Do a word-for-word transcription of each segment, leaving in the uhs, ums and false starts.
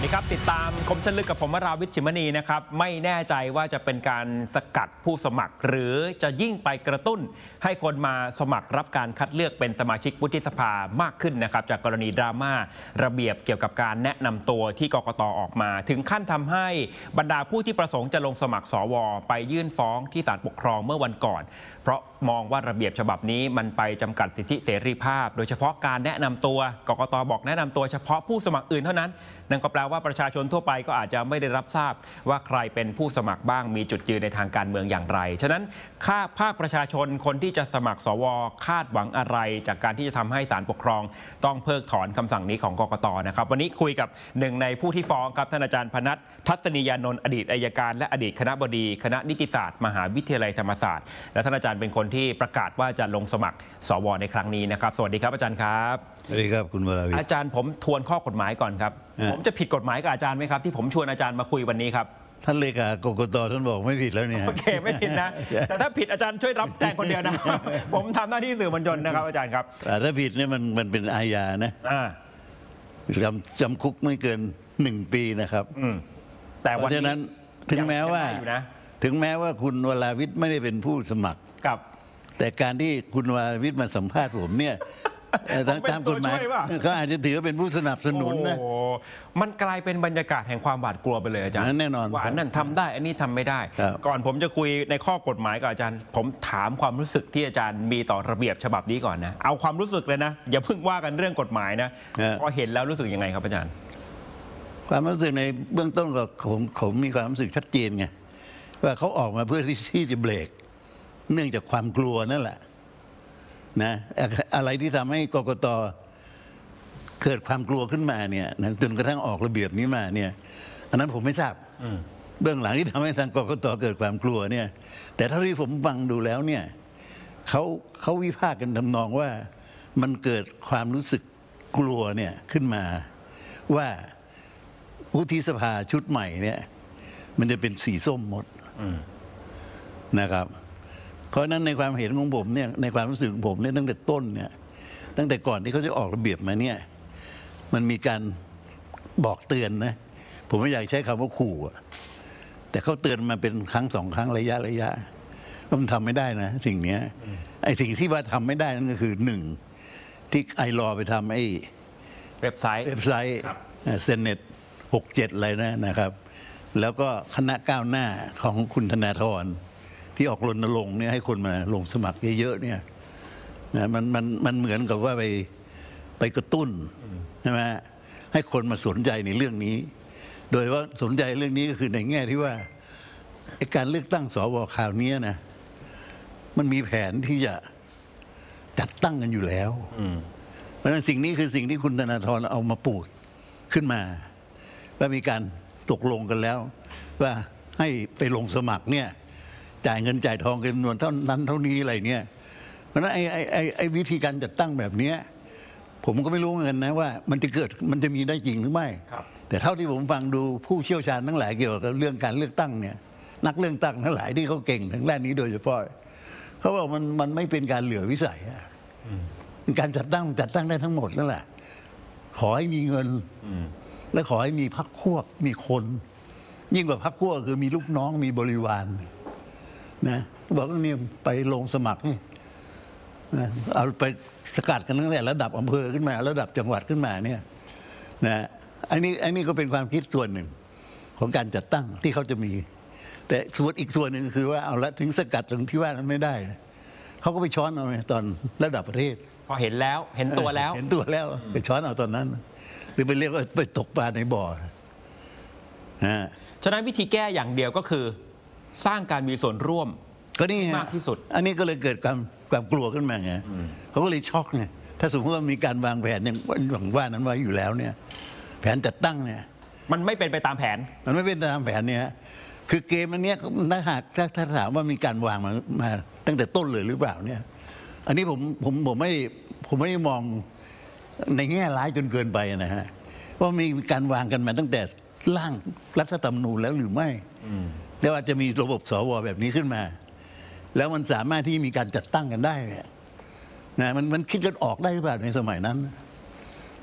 ดีครับติดตามคมชันลึกกับผมวราวิช ชิมณีนะครับไม่แน่ใจว่าจะเป็นการสกัดผู้สมัครหรือจะยิ่งไปกระตุ้นให้คนมาสมัครรับการคัดเลือกเป็นสมาชิกวุฒิสภามากขึ้นนะครับจากกรณีดราม่าระเบียบเกี่ยวกับการแนะนำตัวที่กกต.ออกมาถึงขั้นทำให้บรรดาผู้ที่ประสงค์จะลงสมัครสวไปยื่นฟ้องที่ศาลปกครองเมื่อวันก่อนเพราะมองว่าระเบียบฉบับนี้มันไปจำกัดสิทธิเสรีภาพโดยเฉพาะการแนะนำตัวกกต.บอกแนะนำตัวเฉพาะผู้สมัครอื่นเท่านั้นนั่นก็แปลว่าประชาชนทั่วไปก็อาจจะไม่ได้รับทราบว่าใครเป็นผู้สมัครบ้างมีจุดยืนในทางการเมืองอย่างไรฉะนั้นค่าภาคประชาชนคนที่จะสมัครสวคาดหวังอะไรจากการที่จะทำให้ศาลปกครองต้องเพิกถอนคำสั่งนี้ของกกต.นะครับวันนี้คุยกับหนึ่งในผู้ที่ฟ้องครับท่านอาจารย์พนัส ทัศนียานนท์อดีตอัยการและอดีตคณบดีคณะนิติศาสตร์มหาวิทยาลัยธรรมศาสตร์และท่านอาจารย์เป็นคนที่ประกาศว่าจะลงสมัครสวในครั้งนี้นะครับสวัสดีครับอาจารย์ครับสวัสดีครับคุณวราวิทย์อาจารย์ผมทวนข้อกฎหมายก่อนครับผมจะผิดกฎหมายกับอาจารย์ไหมครับที่ผมชวนอาจารย์มาคุยวันนี้ครับท่านเลขากกต.ท่านบอกไม่ผิดแล้วเนี่ยโอเคไม่ผิดนะแต่ถ้าผิดอาจารย์ช่วยรับแทนคนเดียวนะผมทำหน้าที่สื่อมวลชนนะครับอาจารย์ครับถ้าผิดเนี่ยมันมันเป็นอาญานะจำจำคุกไม่เกินหนึ่งปีนะครับแต่เพราะฉะนั้นถึงแม้ว่าถึงแม้ว่าคุณวราวิทย์ไม่ได้เป็นผู้สมัครครับแต่การที่คุณวราวิทย์มาสัมภาษณ์ผมเนี่ยตามกฎหมายเขาอาจจะถือว่าเป็นผู้สนับสนุนนะมันกลายเป็นบรรยากาศแห่งความหวาดกลัวไปเลยอาจารย์แน่นอนว่าอันนั้นทำได้อันนี้ทำไม่ได้ก่อนผมจะคุยในข้อกฎหมายกับอาจารย์ผมถามความรู้สึกที่อาจารย์มีต่อระเบียบฉบับนี้ก่อนนะเอาความรู้สึกเลยนะอย่าเพิ่งว่ากันเรื่องกฎหมายนะพอเห็นแล้วรู้สึกยังไงครับอาจารย์ความรู้สึกในเบื้องต้นก็ผมผมมีความรู้สึกชัดเจนไงว่าเขาออกมาเพื่อที่จะเบรกเนื่องจากความกลัวนั่นแหละนะอะไรที่ทำให้กกต.เกิดความกลัวขึ้นมาเนี่ยนะจนกระทั่งออกระเบียบนี้มาเนี่ยอันนั้นผมไม่ทราบเบื้องหลังที่ทำให้ทางกกต.เกิดความกลัวเนี่ยแต่เท่าที่ผมฟังดูแล้วเนี่ยเขาเขาวิพากษ์กันทำนองว่ามันเกิดความรู้สึกกลัวเนี่ยขึ้นมาว่าวุฒิสภาชุดใหม่เนี่ยมันจะเป็นสีส้มหมดนะครับเพราะนั้นในความเห็นของผมเนี่ยในความรู้สึกของผมเนี่ยตั้งแต่ต้นเนี่ยตั้งแต่ก่อนที่เขาจะออกระเบียบมาเนี่ยมันมีการบอกเตือนนะผมไม่อยากใช้คำว่าขู่แต่เขาเตือนมาเป็นครั้งสองครั้งระยะระยะว่ามันทำไม่ได้นะสิ่งนี้ไอ้สิ่งที่ว่าทำไม่ได้นั่นก็คือหนึ่งที่ไอรอไปทำไอ้เว็บไซต์เว็บไซต์เซนเน็ตหกเจ็ดอะไรนะนะครับแล้วก็คณะก้าวหน้าของคุณธนาธรที่ออกรณรงค์เนี่ยให้คนมาลงสมัครเยอะๆเนี่ยนะมันมันมันเหมือนกับว่าไปไปกระตุ้นใช่ไหมให้คนมาสนใจในเรื่องนี้โดยว่าสนใจเรื่องนี้ก็คือในแง่ที่ว่าการเลือกตั้งสวคราวนี้นะมันมีแผนที่จะจัดตั้งกันอยู่แล้วเพราะฉะนั้นสิ่งนี้คือสิ่งที่คุณธนาธรเอามาปูดขึ้นมาว่ามีการตกลงกันแล้วว่าให้ไปลงสมัครเนี่ยจ่ายเงินจ่ายทองจำนวนเท่านั้นเท่านี้อะไรเนี่ยเพราะฉะนั้นไอ้ไอ้ไอ้ไอ้วิธีการจัดตั้งแบบนี้ผมก็ไม่รู้เหมือนกันนะว่ามันจะเกิดมันจะมีได้จริงหรือไม่แต่เท่าที่ผมฟังดูผู้เชี่ยวชาญทั้งหลายเกี่ยวกับเรื่องการเลือกตั้งเนี่ยนักเลือกตั้งทั้งหลายที่เขาเก่งทางด้านนี้โดยเฉพาะเขาบอกมันมันไม่เป็นการเหลือวิสัยการจัดตั้งจัดตั้งได้ทั้งหมดนั่นแหละขอให้มีเงินและขอให้มีพรรคพวกมีคนยิ่งกว่าพรรคพวกคือมีลูกน้องมีบริวารนะบอกว่านี่ไปลงสมัครนี่เอาไปสกัดกันตั้งแต่ระดับอำเภอขึ้นมาระดับจังหวัดขึ้นมาเนี่ยนะอันนี้อันนี้ก็เป็นความคิดส่วนหนึ่งของการจัดตั้งที่เขาจะมีแต่ส่วนอีกส่วนหนึ่งคือว่าเอาละถึงสกัดตรงที่ว่านั้นไม่ได้เขาก็ไปช้อนเอาตอนระดับประเทศพอเห็นแล้วเห็นตัวแล้วเห็นตัวแล้วไปช้อนเอาตอนนั้นหรือไปเรียกว่าไปตกปลาในบ่อนะฉะนั้นวิธีแก้อย่างเดียวก็คือสร้างการมีส่วนร่วมก็นี่มากที่สุดอันนี้ก็เลยเกิดความความกลัวขึ้นมาไงเขาก็เลยช็อกไงถ้าสมมติว่ามีการวางแผนอย่างหวังว่านั้นไว้อยู่แล้วเนี่ยแผนจัดตั้งเนี่ยมันไม่เป็นไปตามแผนมันไม่เป็นตามแผนเนี่ยคือเกมอันนี้ถ้าหากถ้าถ้าถามว่ามีการวางมามาตั้งแต่ต้นเลยหรือเปล่าเนี่ยอันนี้ผมผมผมไม่ผมไม่ได้มองในแง่ร้ายจนเกินไปนะฮะว่ามีการวางกันมาตั้งแต่ร่างรัฐธรรมนูญแล้วหรือไม่แล้วว่าจะมีระบบสวแบบนี้ขึ้นมาแล้วมันสามารถที่มีการจัดตั้งกันได้นะมันมันคิดกันออกได้หรือเปล่าในสมัยนั้น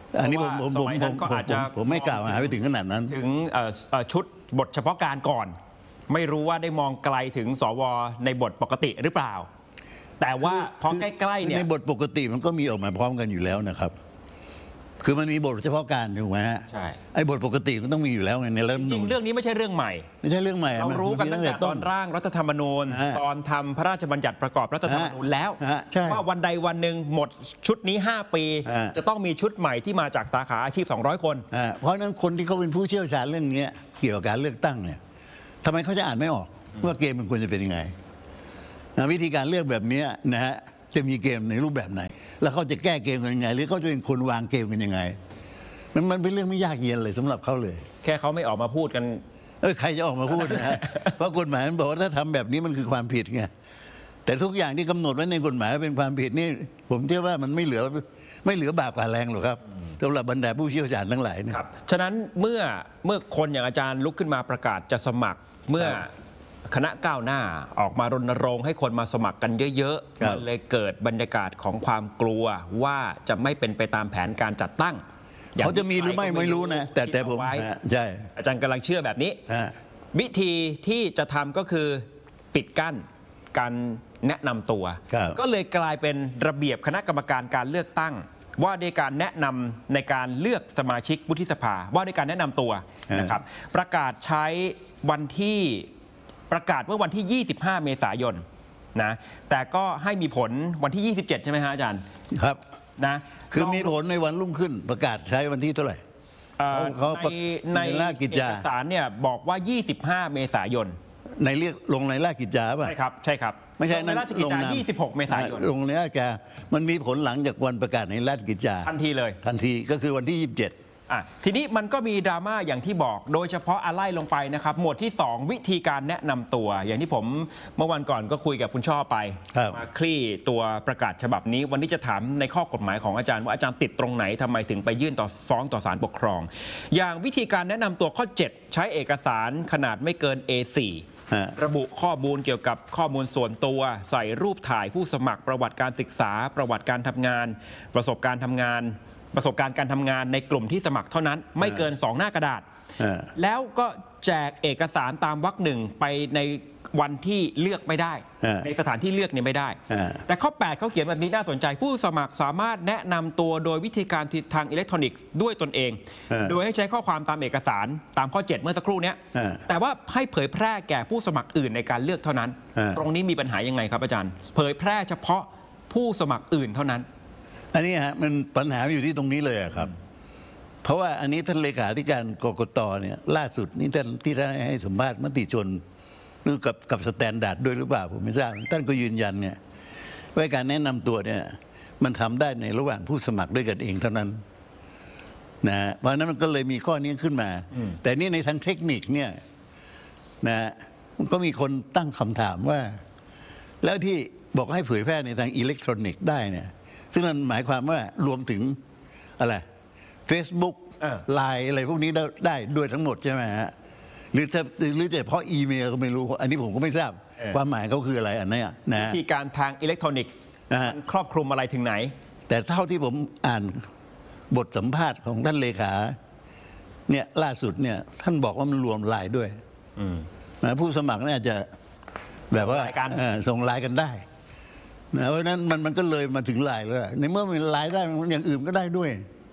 อันนี้ผมผมสผมมัยผนั้มนก็อาจจะผมไม่กล่าวหาไปถึงขนาดนั้นถึงเอ่อเอ่อชุดบทเฉพาะการก่อน ไม่รู้ว่าได้มองไกลถึงสวในบทปกติหรือเปล่า แต่ว่าพอใกล้ๆเนี่ยในบทปกติมันก็มีออกมาพร้อมกันอยู่แล้วนะครับ คือมันมีบทเฉพาะการถูกไหมฮะใช่ไอ้บทปกติมันต้องมีอยู่แล้วไงในรัฐธรรมจรินูงญเรื่องนี้ไม่ใช่เรื่องใหม่ไม่ใช่เรื่องใหม่เรารู้กันตั้งแต่ตอนร่างรัฐธรรมนูญฮะตอนทำพระราชบัญญัติประกอบรัฐธรรมนูญแล้วฮะใช่ว่าวันใดวันหนึ่งหมดชุดนี้ ห้า ปีฮะจะต้องมีชุดใหม่ที่มาจากสาขาอาชีพ สองร้อย คนอ่าเพราะฉะนั้นคนที่เขาเป็นผู้เชี่ยวชาญเรื่องนี้เกี่ยวกับการเลือกตั้งเนี่ยทำไมเขาจะอ่านไม่ออกว่าเกมมันควรจะเป็นยังไงนะวิธีการเลือกแบบนี้นะฮะจะมีเกมในรูปแบบไหน แล้วเขาจะแก้เกมกันยังไง หรือเขาจะเป็นคนวางเกมกันยังไงมันมันเป็นเรื่องไม่ยากเย็นเลยสำหรับเขาเลยแค่เขาไม่ออกมาพูดกันเออใครจะออกมาพูดนะฮะ เพราะกฎหมายมันบอกว่าถ้าทำแบบนี้มันคือความผิดไงแต่ทุกอย่างที่กำหนดไว้ในกฎหมายว่าเป็นความผิดนี่ผมเชื่อว่ามันไม่เหลือไม่เหลือบาปกว่าแรงหรอกครับสำหรับบรรดาผู้เชี่ยวชาญทั้งหลายเนี่ยครับ ฉะนั้นเมื่อเมื่อคนอย่างอาจารย์ลุกขึ้นมาประกาศจะสมัคร เมื่อคณะก้าวหน้าออกมารณรงค์ให้คนมาสมัครกันเยอะครัๆบมันเลยเกิดบรรยากาศของความกลัวว่าจะไม่เป็นไปตามแผนการจัดตั้งเขาจะมีหรือไม่ไม่รู้นะแต่แต่ผมคิดเอาไว้ฮะใช่อาจารย์กำลังเชื่อแบบนี้ฮะวิธีที่จะทำก็คือปิดกั้นการแนะนำตัวครับก็เลยกลายเป็นระเบียบคณะกรรมการการเลือกตั้ง ว่าด้วยการแนะนำในการเลือกสมาชิกวุฒิสภา ว่าด้วยการแนะนำตัวนะครับประกาศใช้วันที่ประกาศเมื่อวันที่ ยี่สิบห้า เมษายนนะแต่ก็ให้มีผลวันที่ ยี่สิบเจ็ด ใช่ไหมฮะอาจารย์ครับนะคือมีผลในวันรุ่งขึ้นประกาศใช้วันที่เท่าไหร่เอ่อเขาในในในราชกิจเอจากสารเนี่ยบอกว่า ยี่สิบห้า เมษายนในเรียกลงในราชกิจจาป่ะใช่ครับใช่ครับไม่ใช่ลงในราชกิจจาลงนามยี่สิบหก เมษายนลงในราชกิจจามันมีผลหลังจากวันประกาศในราชกิจจาทันทีเลยทันทีก็คือวันที่ยี่สิบเจ็ดอ่ะทีนี้มันก็มีดราม่าอย่างที่บอก โดยเฉพาะอะไรลงไปนะครับ หมวดที่ สอง วิธีการแนะนำตัว อย่างที่ผมเมื่อวันก่อนก็คุยกับคุณช่อไปครับมาคลี่ตัวประกาศฉบับนี้ วันนี้จะถามในข้อกฎหมายของอาจารย์ว่าอาจารย์ติดตรงไหนทำไมถึงไปยื่นต่อฟ้องต่อศาลปกครอง อย่างวิธีการแนะนำตัวข้อ เจ็ด ใช้เอกสารขนาดไม่เกิน เอ โฟร์ฮะระบุข้อมูลเกี่ยวกับข้อมูลส่วนตัว ใส่รูปถ่ายผู้สมัครประวัติการศึกษา ประวัติการทำงาน ประสบการณ์ทำงาน ประสบการณ์การทำงานในกลุ่มที่สมัครเท่านั้น ไม่เกิน สอง หน้ากระดาษเออแล้วก็แจกเอกสารตามวรรคหนึ่งไปในวันที่เลือกไม่ได้เออในสถานที่เลือกเนี่ยไม่ได้เออแต่ข้อ แปด เขาเขียนแบบนี้น่าสนใจ ผู้สมัครสามารถแนะนำตัวโดยวิธีการทางอิเล็กทรอนิกส์ด้วยตนเองเออโดยให้ใช้ข้อความตามเอกสารตามข้อ เจ็ด เมื่อสักครู่เนี้ยเออแต่ว่าให้เผยแพร่แก่ผู้สมัครอื่นในการเลือกเท่านั้นเออตรงนี้มีปัญหายังไงครับอาจารย์ เผยแพร่เฉพาะผู้สมัครอื่นเท่านั้นอันนี้ฮะมันปัญหาอยู่ที่ตรงนี้เลยอะครับ เพราะว่าอันนี้ท่านเลขาธิการกกตเนี่ยล่าสุดนี่ท่านที่ท่านให้สัมภาษณ์มติชนหรือกับกับสแตนดาร์ดด้วยหรือเปล่าผมไม่ทราบท่านก็ยืนยันเนี่ยว่าการแนะนำตัวเนี่ยมันทำได้ในระหว่างผู้สมัครด้วยกันเองเท่านั้นนะเพราะฉะนั้นมันก็เลยมีข้อนี้ขึ้นมา แต่นี่ในทางเทคนิคเนี่ยนะมันก็มีคนตั้งคำถามว่า แล้วที่บอกให้เผยแพร่ในทางอิเล็กทรอนิกส์ได้เนี่ยซึ่งมันหมายความว่ารวมถึงอะไร Facebook เออไลน์อะไรพวกนี้ได้ได้ด้วยทั้งหมดใช่ไหมฮะหรือถ้าหรือแต่เฉพาะอีเมลก็ไม่รู้ อันนี้ผมก็ไม่ทราบ ความหมายเขาคืออะไรอันเนี้ยนะวิธีการทางอิเล็กทรอนิกส์อ่าฮะมันครอบคลุมอะไรถึงไหนแต่เท่าที่ผมอ่านบทสัมภาษณ์ของท่านเลขาเนี่ยล่าสุดเนี่ยท่านบอกว่ามันรวมไลน์ด้วยนะผู้สมัครเนี่ยอาจจะแบบว่าส่งไลน์กันเออส่งไลน์กันได้นะเพราะฉะนั้นมันมันก็เลยมาถึงไลน์แล้วในเมื่อมันไลน์ได้มันอย่างอื่นก็ได้ด้วย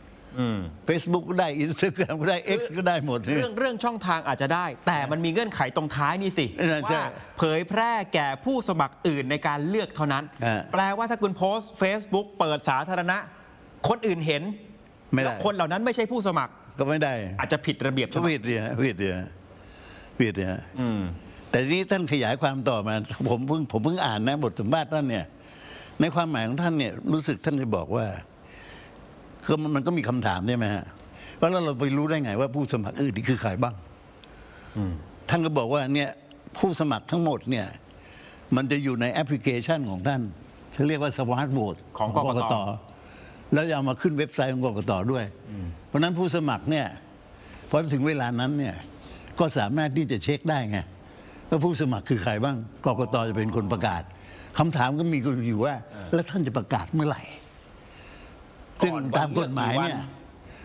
Facebook ก็ได้ Instagram ก็ได้ X ก็ได้หมดเนี่ยเรื่องเรื่องช่องทางอาจจะได้ แต่มันมีเงื่อนไขตรงท้ายนี่สิเออใช่ว่าเผยแพร่แก่ผู้สมัครอื่นในการเลือกเท่านั้นอ่าแปลว่าถ้าคุณโพสต์ Facebook เปิดสาธารณะ คนอื่นเห็นไม่ได้แล้วคนเหล่านั้นไม่ใช่ผู้สมัครก็ไม่ได้อาจจะผิดระเบียบก็ใช่ไหมผิดเนี่ยผิดเนี่ยผิดเนี่ยอืมแต่ทีนี้ท่านขยายความต่อมาผมเพิ่งผมเพิ่งอ่านนะบทสัมภาษณ์ท่านเนี่ยในความหมายของท่านเนี่ยรู้สึกท่านจะบอกว่าคือมันมันก็มีคำถามใช่ไหมฮะว่าแล้วเราไปรู้ได้ไงว่าผู้สมัครอื่นนี่คือใครบ้างท่านก็บอกว่าเนี่ยผู้สมัครทั้งหมดเนี่ยมันจะอยู่ในแอปพลิเคชันของท่านเขาเรียกว่าสมาร์ทโหวตของกกตแล้วจะเอามาขึ้นเว็บไซต์ของกกตด้วย เพราะฉะนั้นผู้สมัครเนี่ยพอถึงเวลานั้นเนี่ยก็สามารถที่จะเช็คได้ไงว่าผู้สมัครคือใครบ้างกกตจะเป็นคนประกาศคำถามก็มีอยู่ว่า แล้วท่านจะประกาศเมื่อไหร่ซึ่งตามกฎหมายเนี่ย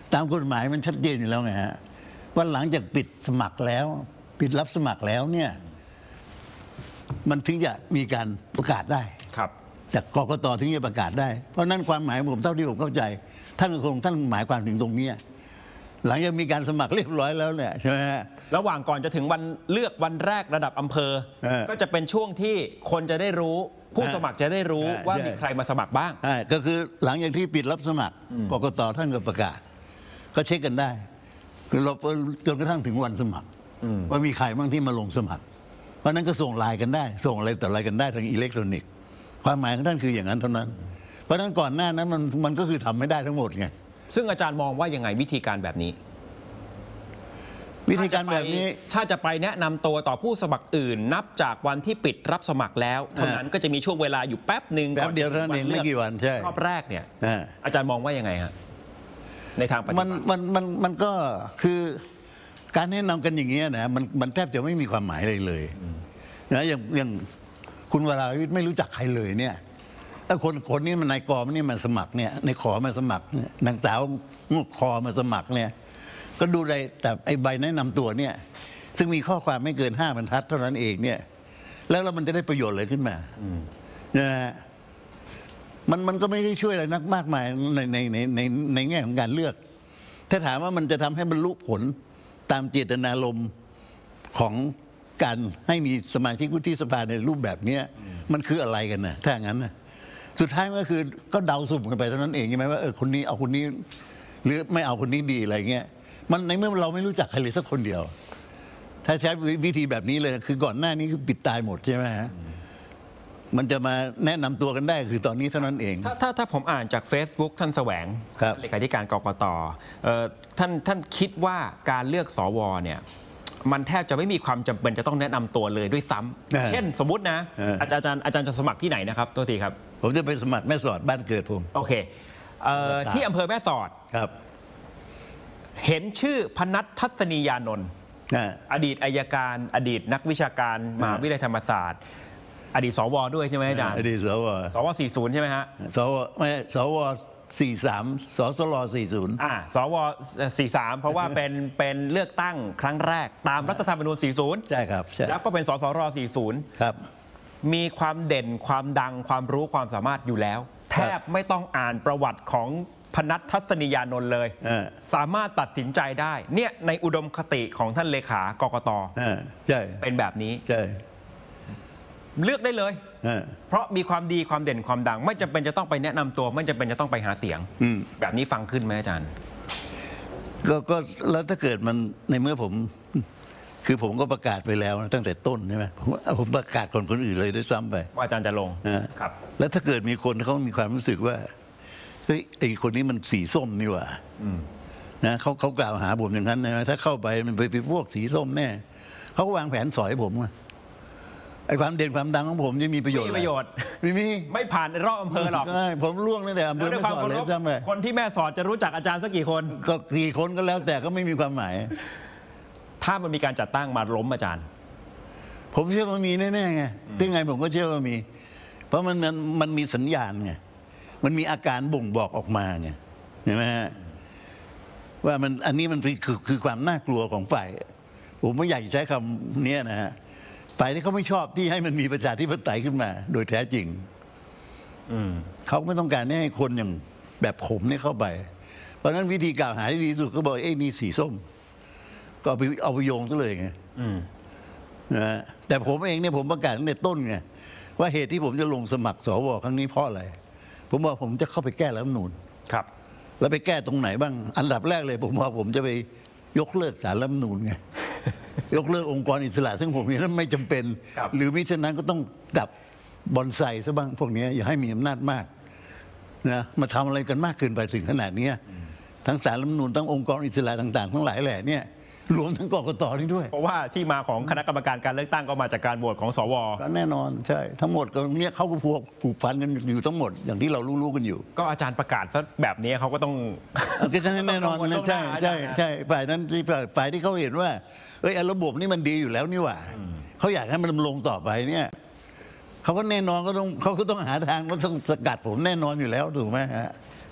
ตามกฎหมายมันชัดเจนอยู่แล้วไงฮะว่าหลังจากปิดสมัครแล้ว ปิดรับสมัครแล้วเนี่ยมันถึงจะมีการประกาศได้ครับจากกกตถึงจะประกาศได้เพราะนั้นความหมายผมเท่าที่ผมเข้าใจท่านคงท่านหมายความถึงตรงนี้หลังจากมีการสมัครเรียบร้อยแล้วเนี่ยใช่ไหมฮะระหว่างก่อนจะถึงวันเลือกวันแรกระดับอำเภอ ก็จะเป็นช่วงที่คนจะได้รู้ผู้สมัครจะได้รู้ว่ามีใครมาสมัครบ้างก็คือหลังจากที่ปิดรับสมัครกกตท่านก็ประกาศก็เช็คกันได้คือเราจนกระทั่งถึงวันสมัครว่ามีใครบ้างที่มาลงสมัครเพราะนั้นก็ส่งไลน์กันได้ส่งอะไรต่ออะไรกันได้ทางอิเล็กทรอนิกส์ความหมายของท่านคืออย่างนั้นเท่านั้นเพราะฉะนั้นก่อนหน้านั้นมันมันก็คือทำไม่ได้ทั้งหมดไงซึ่งอาจารย์มองว่ายังไงวิธีการแบบนี้วิธีการแบบนี้ถ้าจะไปแนะนำตัวต่อผู้สมัครอื่นนับจากวันที่ปิดรับสมัครแล้วเท่านั้นก็จะมีช่วงเวลาอยู่แป๊บหนึ่งแป๊บเดียวเท่านั้นเองไม่กี่วันใช่รอบแรกเนี่ยอาจารย์มองว่ายังไงฮะในทางปฏิบัติมันมันมันมันก็คือการแนะนำกันอย่างเงี้ยนะมันมันแทบจะไม่มีความหมายเลยเลยนะอย่างอย่างคุณวราวิทย์ไม่รู้จักใครเลยเนี่ยถ้าคนคนนี้มันนายกอมันนี่มาสมัครเนี่ยในขอมาสมัครเนี่ยนางสาวงกคอมาสมัครเนี่ยก็ดูได้แต่ไอ้ใบแนะนำตัวเนี่ยซึ่งมีข้อความไม่เกินห้าบรรทัดเท่านั้นเองเนี่ยแล้วเรามันจะได้ประโยชน์อะไรขึ้นมานะฮะมันมันก็ไม่ได้ช่วยอะไรนักมากมายในในในในในแง่ของการเลือกถ้าถามว่ามันจะทำให้บรรลุผลตามเจตนารมณ์ของการให้มีสมาชิกวุฒิสภาในรูปแบบนี้มันคืออะไรกันนะถ้าอย่างนั้นนะสุดท้ายก็คือก็เดาสุ่มกันไปเท่านั้นเองใช่ไหมว่าเออคนนี้เอาคนนี้หรือไม่เอาคนนี้ดีอะไรเงี้ยมันในเมื่อเราไม่รู้จักใครเลยสักคนเดียวถ้าใช้วิธีแบบนี้เลยคือก่อนหน้านี้คือปิดตายหมดใช่ไหมฮะมันจะมาแนะนำตัวกันได้คือตอนนี้เท่านั้นเองถ้าถ้าถ้าผมอ่านจาก Facebook ท่านแสวงเลขาธิการกกตท่านท่านคิดว่าการเลือกสวเนี่ยมันแทบจะไม่มีความจำเป็นจะต้องแนะนำตัวเลยด้วยซ้ำเช่นสมมุตินะอาจารย์อาจารย์จะสมัครที่ไหนนะครับตัวทีครับผมจะไปสมัครแม่สอดบ้านเกิดผมโอเคที่อำเภอแม่สอดครับเห็นชื่อพนัททัศนียานนท์อดีตอัยการอดีตนักวิชาการมหาวิทยาลัยธรรมศาสตร์อดีตสวด้วยใช่ไหมอาจารย์อดีตสวสวสี่สิบใช่ไหมฮะสวไม่สวสี่สามสสลสี่สิบอ่าสวสี่สามเพราะว่าเป็นเป็นเลือกตั้งครั้งแรกตามรัฐธรรมนูญสี่สิบใช่ครับใช่แล้วก็เป็นสสรสี่สิบครับมีความเด่นความดังความรู้ความสามารถอยู่แล้วแทบไม่ต้องอ่านประวัติของพนัททัศนียานนท์เลยสามารถตัดสินใจได้เนี่ยในอุดมคติของท่านเลขากกตใช่เป็นแบบนี้ใช่เลือกได้เลยเพราะมีความดีความเด่นความดังไม่จำเป็นจะต้องไปแนะนำตัวไม่จำเป็นจะต้องไปหาเสียงแบบนี้ฟังขึ้นไหมอาจารย์ก็ก็แล้วถ้าเกิดมันในเมื่อผมคือผมก็ประกาศไปแล้วตั้งแต่ต้นใช่ไหมผมผมประกาศก่อนคนอื่นเลยด้วยซ้ำไปว่าอาจารย์จะลงครับแล้วถ้าเกิดมีคนเขามีความรู้สึกว่าเฮ้ยไอ้คนนี้มันสีส้มนี่หว่านะเขาเขากล่าวหาผมอย่างนั้นนะถ้าเข้าไปมันไปเป็นพวกสีส้มแน่เขาก็วางแผนสอยผมไอ้ความเด่นความดังของผมจะมีประโยชน์ไม่ประโยชน์ไม่มีไม่ผ่านรอบอำเภอหรอกใช่ผมล่วงตั้งแต่อำเภอแม่สอดเลยใช่ไหมคนที่แม่สอดจะรู้จักอาจารย์สักกี่คนก็กี่คนก็แล้วแต่ก็ไม่มีความหมายถ้ามันมีการจัดตั้งมาล้มอาจารย์ผมเชื่อว่ามีแน่ๆไงถึงไงผมก็เชื่อว่ามีเพราะมันมันมันมีสัญญาณไงมันมีอาการบ่งบอกออกมาไงเห็นไหมฮะว่ามันอันนี้มันคือคือความน่ากลัวของฝ่ายผมไม่อยากใช้คำนี้นะฮะฝ่ายที่เขาไม่ชอบที่ให้มันมีประชาธิปไตยขึ้นมาโดยแท้จริงเขาไม่ต้องการให้คนอย่างแบบผมเนี่ยเข้าไปเพราะฉะนั้นวิธีกล่าวหาที่ดีที่สุดก็บอกเอ้ยนี่สีส้มก็เอาไปเอาไปโยงซะเลยไงนะแต่ผมเองเนี่ยผมประกาศตั้งแต่ต้นไงว่าเหตุที่ผมจะลงสมัครสวครั้งนี้เพราะอะไรผมบอกผมจะเข้าไปแก้รัฐธรรมนูญครับแล้วไปแก้ตรงไหนบ้างอันดับแรกเลยผมบอกผมจะไปยกเลิกศาลรัฐธรรมนูญไงยกเลิกองค์กรอิสระซึ่งผมเห็นว่าไม่จำเป็นหรือมิฉะนั้นก็ต้องดับบอนไซซะบ้างพวกนี้อย่าให้มีอำนาจมากนะมาทำอะไรกันมากเกินไปถึงขนาดนี้ทั้งศาลรัฐธรรมนูญทั้งองค์กรอิสระต่างๆทั้งหลายแหล่เนี่ยรวมทั้งกกตนี่ด้วยเพราะว่าที่มาของคณะกรรมการการเลือกตั้งก็มาจากการโหวตของสวก็แน่นอนใช่ทั้งหมดก็เนี่ยเขาก็พวกผูกพันกันอยู่ทั้งหมดอย่างที่เรารู้ๆกันอยู่ก็อาจารย์ประกาศซะแบบนี้เขาก็ต้องก็แน่นอนนะใช่ใช่ใช่ฝ่ายนั้นที่ฝ่ายที่เขาเห็นว่าเอ้ยระบบนี่มันดีอยู่แล้วนี่หว่าเขาอยากให้มันดำรงต่อไปเนี่ยเขาก็แน่นอนก็ต้องเขาก็ต้องหาทางก็ต้องสกัดผมแน่นอนอยู่แล้วถูกไหมฮะฉ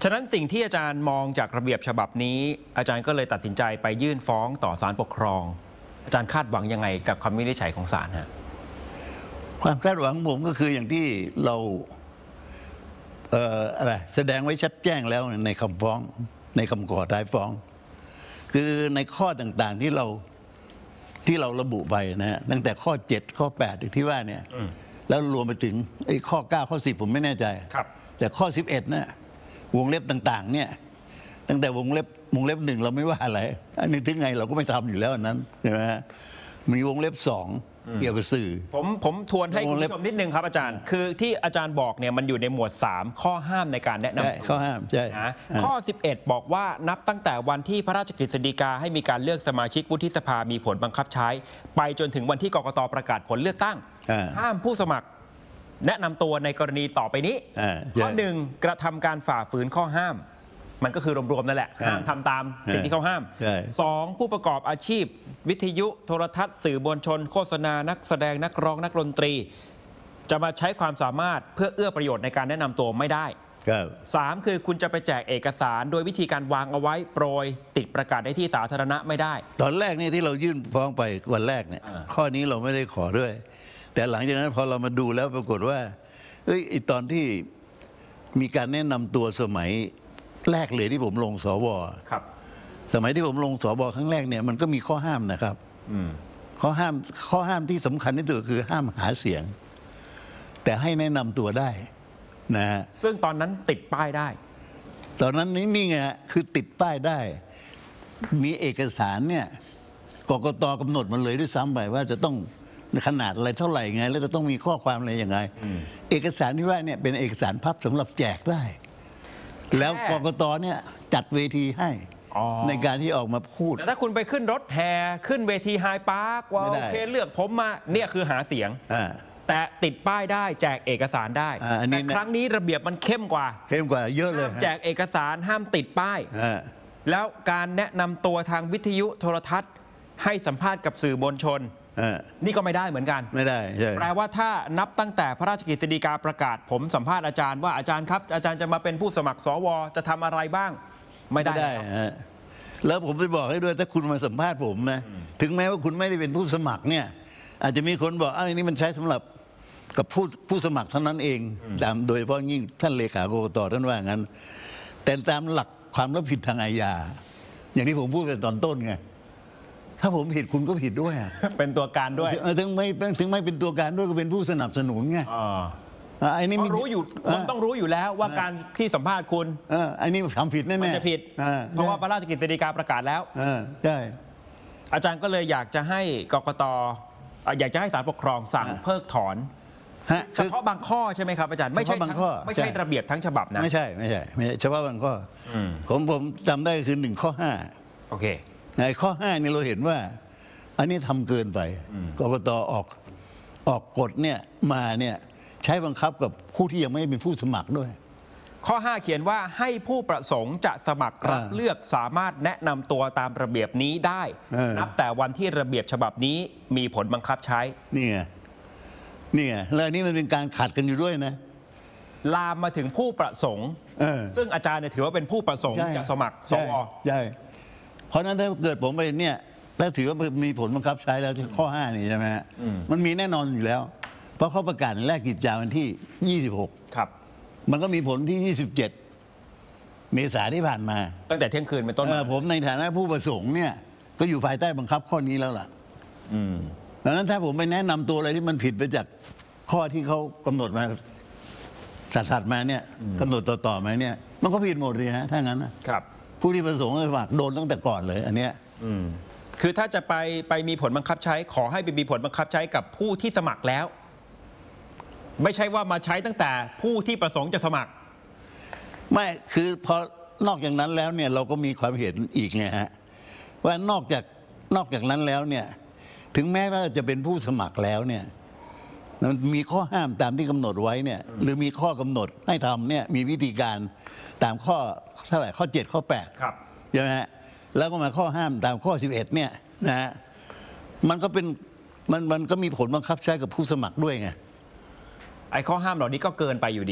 ฉะนั้นสิ่งที่อาจารย์มองจากระเบียบฉบับนี้ อาจารย์ก็เลยตัดสินใจไปยื่นฟ้องต่อศาลปกครอง อาจารย์คาดหวังยังไงกับคำวินิจฉัยของศาลฮะความคาดหวังผมก็คืออย่างที่เราเอ่ออะไรแสดงไว้ชัดแจ้งแล้วในคำฟ้องในคำก่อท้ายฟ้อง คือในข้อต่างๆที่เราที่เราระบุไปนะฮะตั้งแต่ข้อเจ็ดข้อแปดที่ว่าเนี่ยแล้วรวมไปถึงไอ้ข้อเก้าข้อสิบผมไม่แน่ใจแต่ข้อสิบเอ็ดนะวงเล็บต่างๆเนี่ยตั้งแต่วงเล็บวงเล็บหนึ่งเราไม่ว่าอะไรอันนี้ถึงไงเราก็ไม่ทำอยู่แล้วอันนั้นใช่ไหมฮะมีวงเล็บสองเกี่ยวกับสื่อผมผมทวนให้คุณผู้ชมนิดนึงครับอาจารย์คือที่อาจารย์บอกเนี่ยมันอยู่ในหมวดสามข้อห้ามในการแนะนำข้อห้ามใช่นะข้อสิบเอ็ดบอกว่านับตั้งแต่วันที่พระราชกฤษฎีกาให้มีการเลือกสมาชิกวุฒิสภามีผลบังคับใช้ไปจนถึงวันที่กกตประกาศผลเลือกตั้งห้ามผู้สมัครแนะนำตัวในกรณีต่อไปนี้ข้อหนึ่งกระทำการฝ่าฝืนข้อห้ามมันก็คือรวมๆนั่นแหละห้ามทำตามสิ่งที่เขาห้ามสองผู้ประกอบอาชีพวิทยุโทรทัศน์สื่อมวลชนโฆษณานักแสดงนักร้องนักดนตรีจะมาใช้ความสามารถเพื่อเอื้อประโยชน์ในการแนะนำตัวไม่ได้สามคือคุณจะไปแจกเอกสารโดยวิธีการวางเอาไว้โปรยติดประกาศในที่สาธารณะไม่ได้ตอนแรกนี่ที่เรายื่นฟ้องไปวันแรกเนี่ยข้อนี้เราไม่ได้ขอด้วยแต่หลังจากนั้นพอเรามาดูแล้วปรากฏว่าเอ้ยตอนที่มีการแนะนำตัวสมัยแรกเลยที่ผมลงสวครับสมัยที่ผมลงสวครั้งแรกเนี่ยมันก็มีข้อห้ามนะครับข้อห้ามข้อห้ามที่สำคัญที่สุดคือห้ามหาเสียงแต่ให้แนะนำตัวได้นะฮะซึ่งตอนนั้นติดป้ายได้ตอนนั้นนี่นี่ไงคือติดป้ายได้มีเอกสารเนี่ยกกตกำหนดมันเลยด้วยซ้ำไปว่าจะต้องขนาดอะไรเท่าไหร่ไงแล้วจะต้องมีข้อความอะไรยังไงเอกสารที่ว่าเนี่ยเป็นเอกสารพับสำหรับแจกได้แล้วกกตเนี่ยจัดเวทีให้ในการที่ออกมาพูดแต่ถ้าคุณไปขึ้นรถแห่ขึ้นเวทีไฮพาร์คว่าโอเคเลือกผมมาเนี่ยคือหาเสียงแต่ติดป้ายได้แจกเอกสารได้แต่ครั้งนี้ระเบียบมันเข้มกว่าเข้มกว่าเยอะเลยแจกเอกสารห้ามติดป้ายแล้วการแนะนำตัวทางวิทยุโทรทัศน์ให้สัมภาษณ์กับสื่อมวลชนนี่ก็ไม่ได้เหมือนกันไม่ได้แปลว่าถ้านับตั้งแต่พระราชกฤษฎีกาประกาศผมสัมภาษณ์อาจารย์ว่าอาจารย์ครับอาจารย์จะมาเป็นผู้สมัครสวจะทำอะไรบ้างไม่ได้แล้วผมจะบอกให้ด้วยถ้าคุณมาสัมภาษณ์ผมนะถึงแม้ว่าคุณไม่ได้เป็นผู้สมัครเนี่ยอาจจะมีคนบอกอ้าวนี่มันใช้สำหรับกับผู้ผู้สมัครเท่านั้นเองตามโดยเฉพาะยิ่งท่านเลขากกตท่านว่างั้นแต่ตามหลักความรับผิดทางอาญาอย่างที่ผมพูดไปตอนต้นไงถ้าผมผิดคุณก็ผิดด้วยเป็นตัวการด้วยถึงไม่ถึงไม่เป็นตัวการด้วยก็เป็นผู้สนับสนุนไงไอ้นี่รู้อยู่คนต้องรู้อยู่แล้วว่าการที่สัมภาษณ์คุณไอ้นี่ทำผิดแน่ๆมันจะผิดเพราะว่าพระราชกฤษฎีกาประกาศแล้วใช่อาจารย์ก็เลยอยากจะให้กกตอยากจะให้ศาลปกครองสั่งเพิกถอนเฉพาะบางข้อใช่ไหมครับอาจารย์ไม่ใช่ทั้งไม่ใช่ระเบียบทั้งฉบับนะไม่ใช่ไม่ใช่ไม่ใช่เฉพาะบางข้อผมผมจำได้คือหนึ่งข้อห้าโอเคในข้อห้านี่เราเห็นว่าอันนี้ทำเกินไปกกตออกออกกฎเนี่ยมาเนี่ยใช้บังคับกับผู้ที่ยังไม่เป็นผู้สมัครด้วยข้อห้าเขียนว่าให้ผู้ประสงค์จะสมัครรับเลือกสามารถแนะนำตัวตามระเบียบนี้ได้นับแต่วันที่ระเบียบฉบับนี้มีผลบังคับใช้นี่ไงนี่ไงแล้วนี่มันเป็นการขัดกันอยู่ด้วยนะลามมาถึงผู้ประสงค์ซึ่งอาจารย์เนี่ยถือว่าเป็นผู้ประสงค์จะสมัครสวใช่เพราะนั้นถ้าเกิดผมไปเนี่ยถ้าถือว่ามีผลบังคับใช้แล้วที่ข้อห้านี่ใช่ไหมฮะมันมีแน่นอนอยู่แล้วเพราะเขาประกาศแรกกิจจาวันที่ยี่สิบหกครับมันก็มีผลที่ยี่สิบเจ็ดเมษาที่ผ่านมาตั้งแต่เที่ยงคืนเป็นต้นมาผมในฐานะผู้ประสงค์เนี่ยก็อยู่ภายใต้บังคับข้อนี้แล้วล่ะดังนั้นถ้าผมไปแนะนำตัวอะไรที่มันผิดไปจากข้อที่เขากำหนดมาถัดมาเนี่ยกำหนดต่อๆมาเนี่ยมันก็ผิดหมดเลยฮะถ้างั้นครับผู้ที่ประสงค์จะฝากโดนตั้งแต่ก่อนเลยอันเนี้ยคือถ้าจะไปไปมีผลบังคับใช้ขอให้ไปมีผลบังคับใช้กับผู้ที่สมัครแล้วไม่ใช่ว่ามาใช้ตั้งแต่ผู้ที่ประสงค์จะสมัครไม่คือพอนอกจากนั้นแล้วเนี่ยเราก็มีความเห็นอีกไงฮะว่านอกจากนอกจากนั้นแล้วเนี่ยถึงแม้ว่าจะเป็นผู้สมัครแล้วเนี่ยมันมีข้อห้ามตามที่กำหนดไว้เนี่ยหรือมีข้อกำหนดให้ทำเนี่ยมีวิธีการตามข้อเท่าไหร่ข้อเจ็ดข้อแปดครับใช่ไหมฮะแล้วก็มาข้อห้ามตามข้อสิบเอ็ดเนี่ยนะฮะมันก็เป็นมันมันก็มีผลบังคับใช้กับผู้สมัครด้วยไงไอ้ข้อห้ามเหล่านี้ก็เกินไปอยู่ดี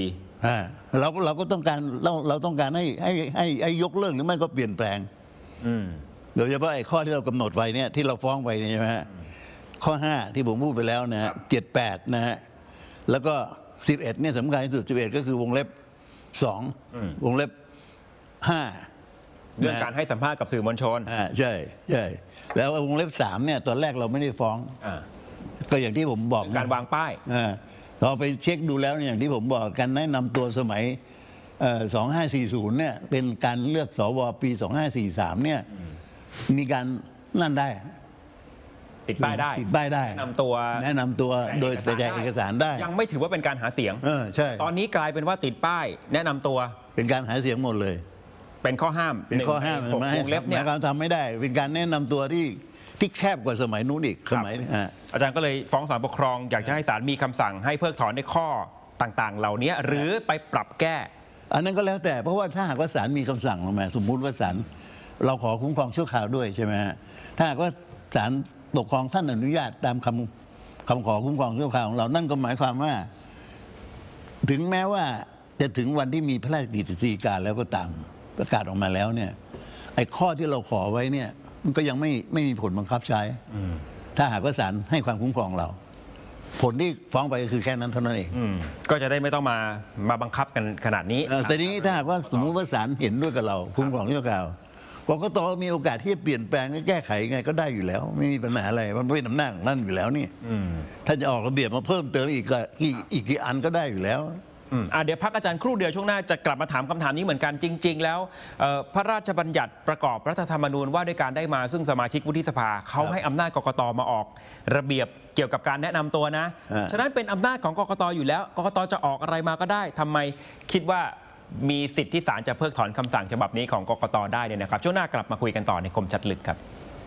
อ่าเราเราก็ต้องการเราเราต้องการให้ให้ให้ให้ยกเลิกหรือไม่ก็เปลี่ยนแปลงอืมโดยเฉพาะไอ้ข้อที่เรากำหนดไว้เนี่ยที่เราฟ้องไปเนี่ยใช่ไหมฮะข้อห้าที่ผมพูดไปแล้วนะฮะเจ็ดแปดนะฮะแล้วก็สิบเอ็ดเนี่ยสำคัญที่สุดสิบเอ็ดก็คือวงเล็บสองวงเล็บห้าเรื่องการให้สัมภาษณ์กับสื่อมวลชนอ่าใช่ใช่แล้ววงเล็บสามเนี่ยตอนแรกเราไม่ได้ฟ้องอ่าก็อย่างที่ผมบอกนะการวางป้ายอ่าพอไปเช็คดูแล้วเนี่ยอย่างที่ผมบอกการแนะนำตัวสมัยสองห้าสี่ศูนย์เนี่ยเป็นการเลือกสวปีสองห้าสี่สามเนี่ยมีการนั่นได้ติดป้ายได้ติดป้ายได้แนะนำตัวแนะนำตัวโดยแสดงเอกสารได้ยังไม่ถือว่าเป็นการหาเสียงเออใช่ตอนนี้กลายเป็นว่าติดป้าย แนะนำตัวเป็นการหาเสียงหมดเลยเป็นข้อห้ามเป็นข้อห้ามของไม่ให้วงเล็บเนี่ยการทำไม่ได้ เป็นการแนะนำตัวที่ที่แคบกว่าสมัยนู้นอีกสมัยอ่าอาจารย์ก็เลยฟ้องศาลปกครอง อยากจะให้ศาลมีคำสั่งให้เพิกถอนในข้อต่างๆ เหล่านี้หรือไปปรับแก้อันนั้นก็แล้วแต่เพราะว่าถ้าหากว่าศาลมีคำสั่งลงมาสมมุติว่าศาลเราขอคุ้มครองชั่วคราวด้วยใช่ไหมฮะถ้าหากว่าศาลปกครองท่านอนุญาตตามคำคำขอคุ้มครองชั่วคราวของเรานั่นก็หมายความว่า ถึงแม้ว่าจะถึงวันที่มีพระราชกฤษฎีกาแล้วก็ตามประกาศออกมาแล้วเนี่ยไอ้ข้อที่เราขอไว้เนี่ยมันก็ยังไม่ไม่มีผลบังคับใช้ถ้าหากว่าศาลให้ความคุ้มครองเรา ผลที่ฟ้องไปก็คือแค่นั้นเท่านั้นเองอืมก็จะได้ไม่ต้องมามาบังคับกันขนาดนี้เอ่อแต่ทีนี้ถ้าหากว่าสมมุติว่าศาลเห็นด้วยกับเราคุ้มครองชั่วคราวกกตมีโอกาสที่จะเปลี่ยนแปลงและแก้ไขไงก็ได้อยู่แล้ว ไม่มีปัญหาอะไรมันเป็นอำนาจของนั่นอยู่แล้วนี่ถ้าจะออกระเบียบมาเพิ่มเติมอีกก็อีกอีกกี่อันก็ได้อยู่แล้วอืมอ่ะเดี๋ยวพักอาจารย์ครู่เดียวช่วงหน้าจะกลับมาถามคำถามนี้เหมือนกันจริง ๆ แล้วเอ่อพระราชบัญญัติประกอบรัฐธรรมนูญว่าด้วยการได้มาซึ่งสมาชิกวุฒิสภาเขาให้อำนาจกกตมาออกระเบียบเกี่ยวกับการแนะนำตัวนะอ่าฉะนั้นเป็นอำนาจของกกตอยู่แล้วกกตจะออกอะไรมาก็ได้ทำไมคิดว่ามีสิทธิ์ที่ศาลจะเพิกถอนคำสั่งฉบับนี้ของกกตได้เนี่ยนะครับช่วงหน้ากลับมาคุยกันต่อในคมชัดลึกครับ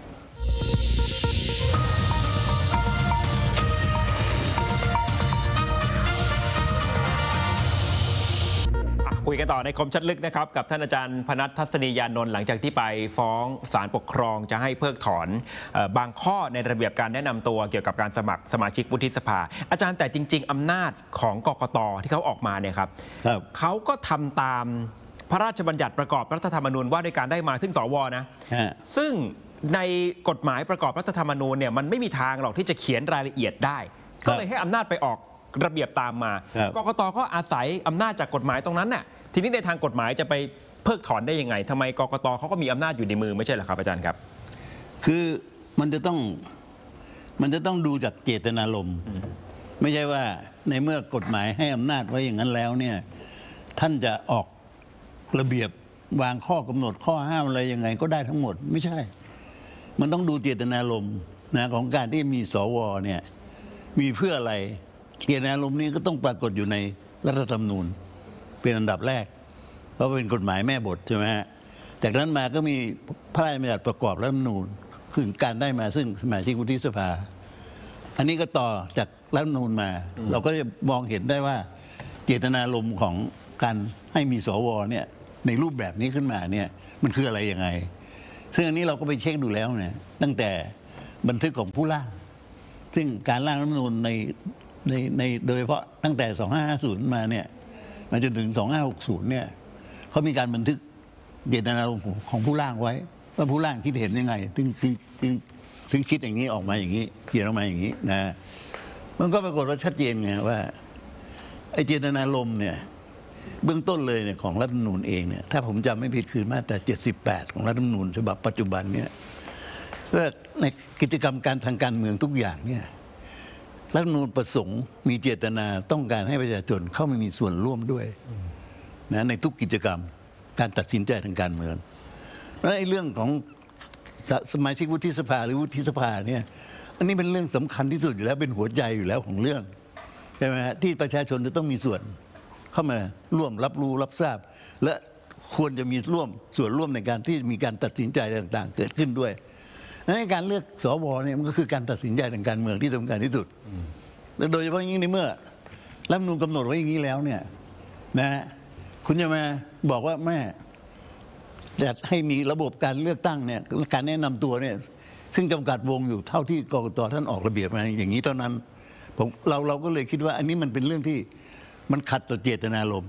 คุยกันต่อในคมชัดลึกนะครับกับท่านอาจารย์พนัสทัศนียานนท์หลังจากที่ไปฟ้องศาลปกครองจะให้เพิกถอนเอ่อบางข้อในระเบียบการแนะนำตัวเกี่ยวกับการสมัครสมาชิกวุฒิสภา อาจารย์แต่จริง ๆอำนาจของกกตที่เขาออกมาเนี่ยครับครับเขาก็ทำตามพระราชบัญญัติประกอบรัฐธรรมนูญว่าด้วยการได้มาซึ่งสวนะฮะซึ่งในกฎหมายประกอบรัฐธรรมนูญเนี่ยมันไม่มีทางหรอกที่จะเขียนรายละเอียดได้ ก็เลยให้อำนาจไปออกระเบียบตามมาครับกกตก็อาศัยอำนาจจากกฎหมายตรงนั้นน่ะทีนี้ในทางกฎหมายจะไปเพิกถอนได้ยังไงทำไมกกตเขาก็มีอำนาจอยู่ในมือไม่ใช่เหรอครับอาจารย์ครับคือมันจะต้องมันจะต้องดูจากเจตนารมณ์ไม่ใช่ว่าในเมื่อกฎหมายให้อำนาจไว้อย่างนั้นแล้วเนี่ยท่านจะออกระเบียบวางข้อกำหนดข้อห้ามอะไรยังไงก็ได้ทั้งหมดไม่ใช่ มันต้องดูเจตนารมณ์นะของการที่มีสวเนี่ยมีเพื่ออะไรเจตนารมณ์นี้ก็ต้องปรากฏอยู่ในรัฐธรรมนูญเป็นอันดับแรก เพราะเป็นกฎหมายแม่บทใช่ไหมฮะจากนั้นมาก็มีพระราชบัญญัติประกอบรัฐธรรมนูญคือการได้มาซึ่งสมาชิกวุฒิสภา อันนี้ก็ต่อจากรัฐธรรมนูญมา เราก็จะมองเห็นได้ว่าเจตนารมณ์ของการให้มีสวเนี่ยในรูปแบบนี้ขึ้นมาเนี่ยมันคืออะไรยังไง ซึ่งอันนี้เราก็ไปเช็คดูแล้วเนี่ยตั้งแต่บันทึกของผู้ร่าง ซึ่งการร่างรัฐธรรมนูญในในในโดยเฉพาะตั้งแต่สองห้าห้าศูนย์มาเนี่ยมาจนถึงสองห้าหกศูนย์เนี่ยเขามีการบันทึกเจตนารมณ์ของผู้ร่างไว้ ว่าผู้ร่างคิดเห็นยังไงถึงถึงถึงถึงคิดอย่างนี้ออกมาอย่างนี้เขียนออกมาอย่างนี้นะมันก็ปรากฏว่าชัดเจนไงว่าไอ้เจตนารมณ์เนี่ยเบื้องต้นเลยเนี่ยของรัฐธรรมนูญเองเนี่ยถ้าผมจำไม่ผิดคือมาตราเจ็ดสิบแปดของรัฐธรรมนูญฉบับปัจจุบันเนี่ยว่าในกิจกรรมการทางการเมืองทุกอย่างเนี่ยรัฐธรรมนูญประสงค์มีเจตนาต้องการให้ประชาชนเข้ามามีส่วนร่วมด้วยนะในทุกกิจกรรมการตัดสินใจทางการเมืองและไอ้เรื่องของสสมาชิกวุฒิสภาหรือวุฒิสภาเนี่ยอันนี้เป็นเรื่องสำคัญที่สุดอยู่แล้วเป็นหัวใจอยู่แล้วของเรื่องใช่ไหมฮะที่ประชาชนจะต้องมีส่วนเข้ามาร่วมรับรู้รับทราบ และควรจะมีร่วมส่วนร่วมในการที่มีการตัดสินใจต่างๆ เกิดขึ้นด้วยในการเลือกสวเนี่ยมันก็คือการตัดสินใจทางการเมืองที่สำคัญที่สุดและโดยเฉพาะยิ่งในเมื่อรัฐธรรมนูญกำหนดไว้อย่างนี้แล้วเนี่ยนะฮะคุณจะมาบอกว่าแม่จะให้มีระบบการเลือกตั้งเนี่ยการแนะนำตัวเนี่ยซึ่งจำกัดวงอยู่เท่าที่กกตท่านออกระเบียบมาอย่างนี้เท่านั้นผมเราเราก็เลยคิดว่าอันนี้มันเป็นเรื่องที่มันขัดต่อเจตนารมณ์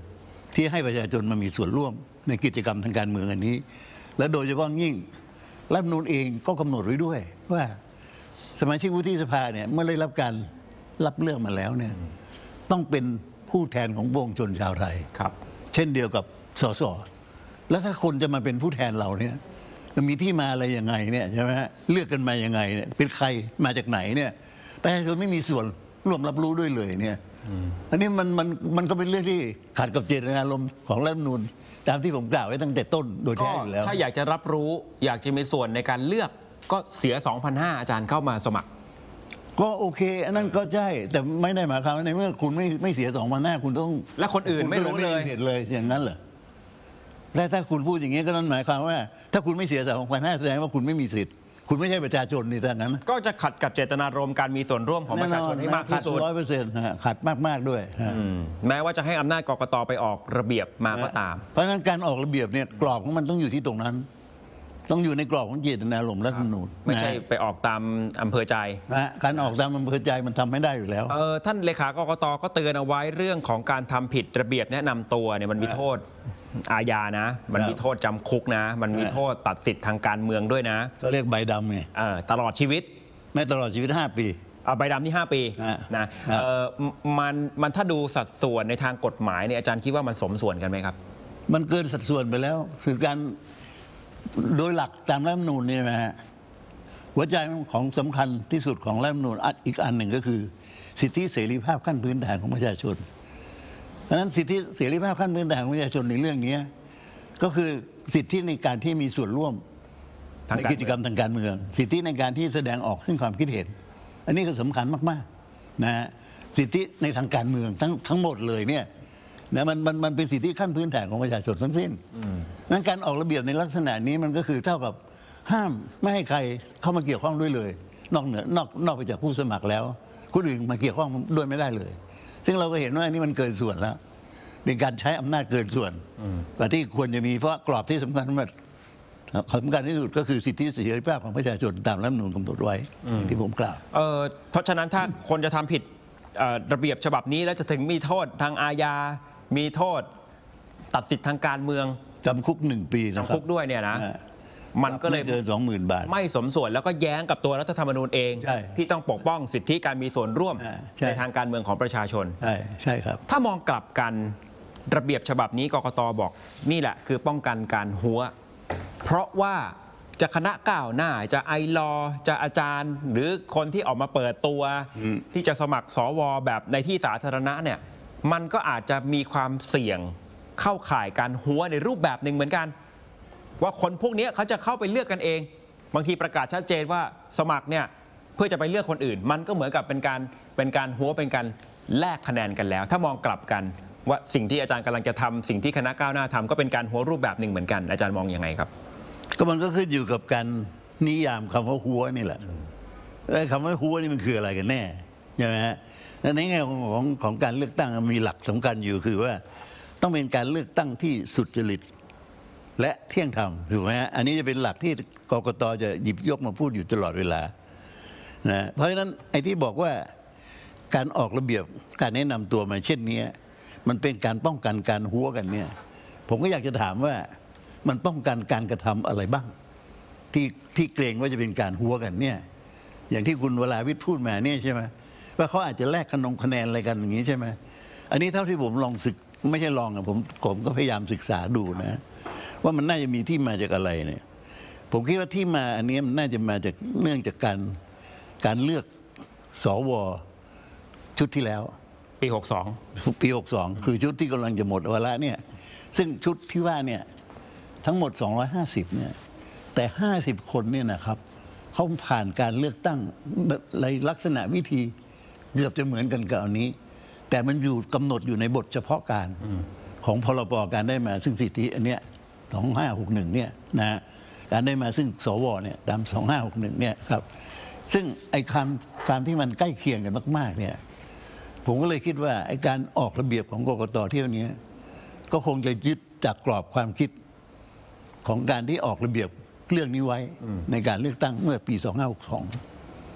ที่ให้ประชาชนมามีส่วนร่วมในกิจกรรมทางการเมืองอันนี้ และโดยเฉพาะยิ่งรัฐธรรมนูญเองก็กำหนดไว้ด้วยว่าสมาชิกวุฒิสภาเนี่ยเมื่อได้รับการรับเลือกมาแล้วเนี่ยต้องเป็นผู้แทนของปวงชนชาวไทยครับเช่นเดียวกับสสแล้วถ้าคนจะมาเป็นผู้แทนเราเนี่ยมันมีที่มาอะไรยังไงเนี่ยใช่ไหมฮะเลือกกันมายังไงเนี่ยเป็นใครมาจากไหนเนี่ยประชาชนไม่มีส่วนร่วมรับรู้ด้วยเลยเนี่ยอันนี้มันมันมันก็เป็นเรื่องที่ขัดกับเจตนารมณ์ของรัฐธรรมนูญตามที่ผมกล่าวไว้ตั้งแต่ต้นโดยก็แท้อยู่แล้วถ้าอยากจะรับรู้อยากจะมีส่วนในการเลือกก็เสีย สองพันห้าร้อย อาจารย์เข้ามาสมัครก็โอเคอันนั้นก็ใช่แต่ไม่ได้หมายความว่าในเมื่อคุณไม่ไม่เสียสองพันห้าคุณต้องและคนอื่นไม่รู้คุณก็เลยมีสิทธิ์เลยอย่างนั้นเหรอและถ้าคุณพูดอย่างนี้ก็นั่นหมายความว่า ถ้าคุณไม่เสียสองพันห้าแสดงว่าคุณไม่มีสิทธิ์คุณไม่ใช่ประชาชนนี่ถ้างั้นก็จะขัดกับเจตนารมณ์การมีส่วนร่วมของประชาชนให้มากที่สุดร้อยเปอร์เซ็นต์ขัดมากๆด้วยฮะอืมแม้ว่าจะให้อำนาจกกตไปออกระเบียบมาก็ตามเพราะฉะนั้นการออกระเบียบเนี่ยกรอบของมันต้องอยู่ที่ตรงนั้น ต้องอยู่ในกรอบของเจตนารมณ์รัฐธรรมนูญไม่ใช่นะไปออกตามอำเภอใจนะฮะการออกตามอำเภอใจมันทำไม่ได้อยู่แล้วเออท่านเลขากกตก็เตือนเอาไว้เรื่องของการทำผิดระเบียบแนะนำตัวเนี่ยมันมีโทษอาญานะ มันมีโทษจำคุกนะ มันมีโทษตัดสิทธิ์ทางการเมืองด้วยนะก็เรียกใบดำไงเออตลอดชีวิตไม่ตลอดชีวิตห้าปีเอาใบดำที่ห้าปีอ่านะครับ เออมันมันถ้าดูสัดส่วนในทางกฎหมายเนี่ยอาจารย์คิดว่ามันสมส่วนกันไหมครับมันเกินสัดส่วนไปแล้ว คือการโดยหลักตามรัฐธรรมนูญเนี่ยนะฮะหัวใจของสำคัญที่สุดของรัฐธรรมนูญอีกอันหนึ่งก็คือ สิทธิเสรีภาพขั้นพื้นฐานของประชาชนเพราะฉะนั้นสิทธิเสรีภาพขั้นพื้นฐานของประชาชนในเรื่องนี้ก็คือสิทธิในการที่มีส่วนร่วมทางในการกิจกรรมทางการเมือง สิทธิในการที่แสดงออกซึ่งความคิดเห็น อันนี้ก็สำคัญมากๆนะฮะสิทธิในทางการเมืองทั้งทั้งหมดเลยเนี่ยนะมันมันมันเป็นสิทธิขั้นพื้นฐานของประชาชนทั้งสิ้นนั้นการออกระเบียบในลักษณะนี้มันก็คือเท่ากับห้ามไม่ให้ใครเข้ามาเกี่ยวข้องด้วยเลย นอกเหนือนอกนอกไปจากผู้สมัครแล้วคนอื่นมาเกี่ยวข้องด้วยไม่ได้เลย ซึ่งเราก็เห็นว่านี่มันเกินส่วนแล้วเป็นการใช้อำนาจเกินส่วนแต่ที่ควรจะมีเพราะกรอบที่สำคัญมากสำคัญที่สุดก็คือสิทธิเสรีภาพของประชาชนตามรัฐธรรมนูญกำหนดไว้ที่ผมกล่าวเออเพราะฉะนั้นถ้าคนจะทำผิดเอ่อระเบียบฉบับนี้แล้วจะถึงมีโทษทางอาญา มีโทษตัดสิทธิ์ทางการเมืองจำคุกหนึ่งปีนะคจำรับคุกด้วยเนี่ยนะ มันก็เลยไม่เกินสองหมื่นบาทไม่สมส่วนแล้วก็แย้งกับตัวรัฐธรรมนูญเองใช่ที่ต้องปกป้องสิทธิการมีส่วนร่วมอ่าใช่ในทางการเมืองของประชาชนใช่ใช่ครับถ้ามองกลับกันระเบียบฉบับนี้กกตบอกนี่แหละคือป้องกันการหัว เพราะว่าจะคณะก้าวหน้าจะไอรอจะอาจารย์ หรือคนที่ออกมาเปิดตัว ที่จะสมัครสวแบบในที่สาธารณะเนี่ยมันก็อาจจะมีความเสี่ยงเข้าข่ายการหัวในรูปแบบหนึ่งเหมือนกัน ว่าคนพวกนี้เขาจะเข้าไปเลือกกันเอง บางทีประกาศชัดเจนว่าสมัครเนี่ยเพื่อจะไปเลือกคนอื่น มันก็เหมือนกับเป็นการเป็นการหัวเป็นการแลกคะแนนกันแล้ว ถ้ามองกลับกันว่าสิ่งที่อาจารย์กำลังจะทำสิ่งที่คณะก้าวหน้าทำก็เป็นการหัวรูปแบบหนึ่งเหมือนกันอาจารย์มองยังไงครับก็มันก็ขึ้นอยู่กับการนิยามคำว่าหัวนี่แหละไอ้คำว่าหัวนี่มันคืออะไรกันแน่ใช่ไหมฮะและในแง่ของของของการเลือกตั้งมีหลักสำคัญอยู่คือว่าต้องเป็นการเลือกตั้งที่สุจริตและเที่ยงธรรมถูกไหมฮะอันนี้จะเป็นหลักที่กกตจะหยิบยกมาพูดอยู่ตลอดเวลานะเพราะฉะนั้นไอ้ที่บอกว่าการออกระเบียบการแนะนำตัวมาเช่นนี้มันเป็นการป้องกันการหัวกันเนี่ยผมก็อยากจะถามว่ามันป้องกันการกระทำอะไรบ้างที่ที่เกรงว่าจะเป็นการหัวกันเนี่ยอย่างที่คุณวราวิทย์พูดมาเนี่ยใช่ไหมว่าเขาอาจจะแลกขนงคะแนนอะไรกันอย่างนี้ใช่ไหมอันนี้เท่าที่ผมลองศึกไม่ใช่ลองอะผมผมก็พยายามศึกษาดูนะว่ามันน่าจะมีที่มาจากอะไรเนี่ยผมคิดว่าที่มาอันนี้มันน่าจะมาจากเนื่องจากการการเลือกสวชุดที่แล้วปีหกสองปีหกสองคือชุดที่กำลังจะหมดวาระเนี่ยซึ่งชุดที่ว่าเนี่ยทั้งหมดสองร้อยห้าสิบเนี่ยแต่ห้าสิบคนเนี่ยนะครับเขาผ่านการเลือกตั้งในลักษณะวิธีเกือบจะเหมือนกันกับอันนี้ แต่มันอยู่กำหนดอยู่ในบทเฉพาะการของพรบการได้มาซึ่งสิทธิอันเนี้ยสองห้าหกหนึ่งเนี่ยนะการได้มาซึ่งสวเนี่ยตามสองห้าหกหนึ่งเนี่ยครับซึ่งไอ้ความความที่มันใกล้เคียงกันมากๆเนี่ยผมก็เลยคิดว่าไอ้การออกระเบียบของกกตเที่ยวนี้ก็คงจะยึดจากกรอบความคิดของการที่ออกระเบียบเรื่องนี้ไว้ในการเลือกตั้งเมื่อปีสองห้าหกสอง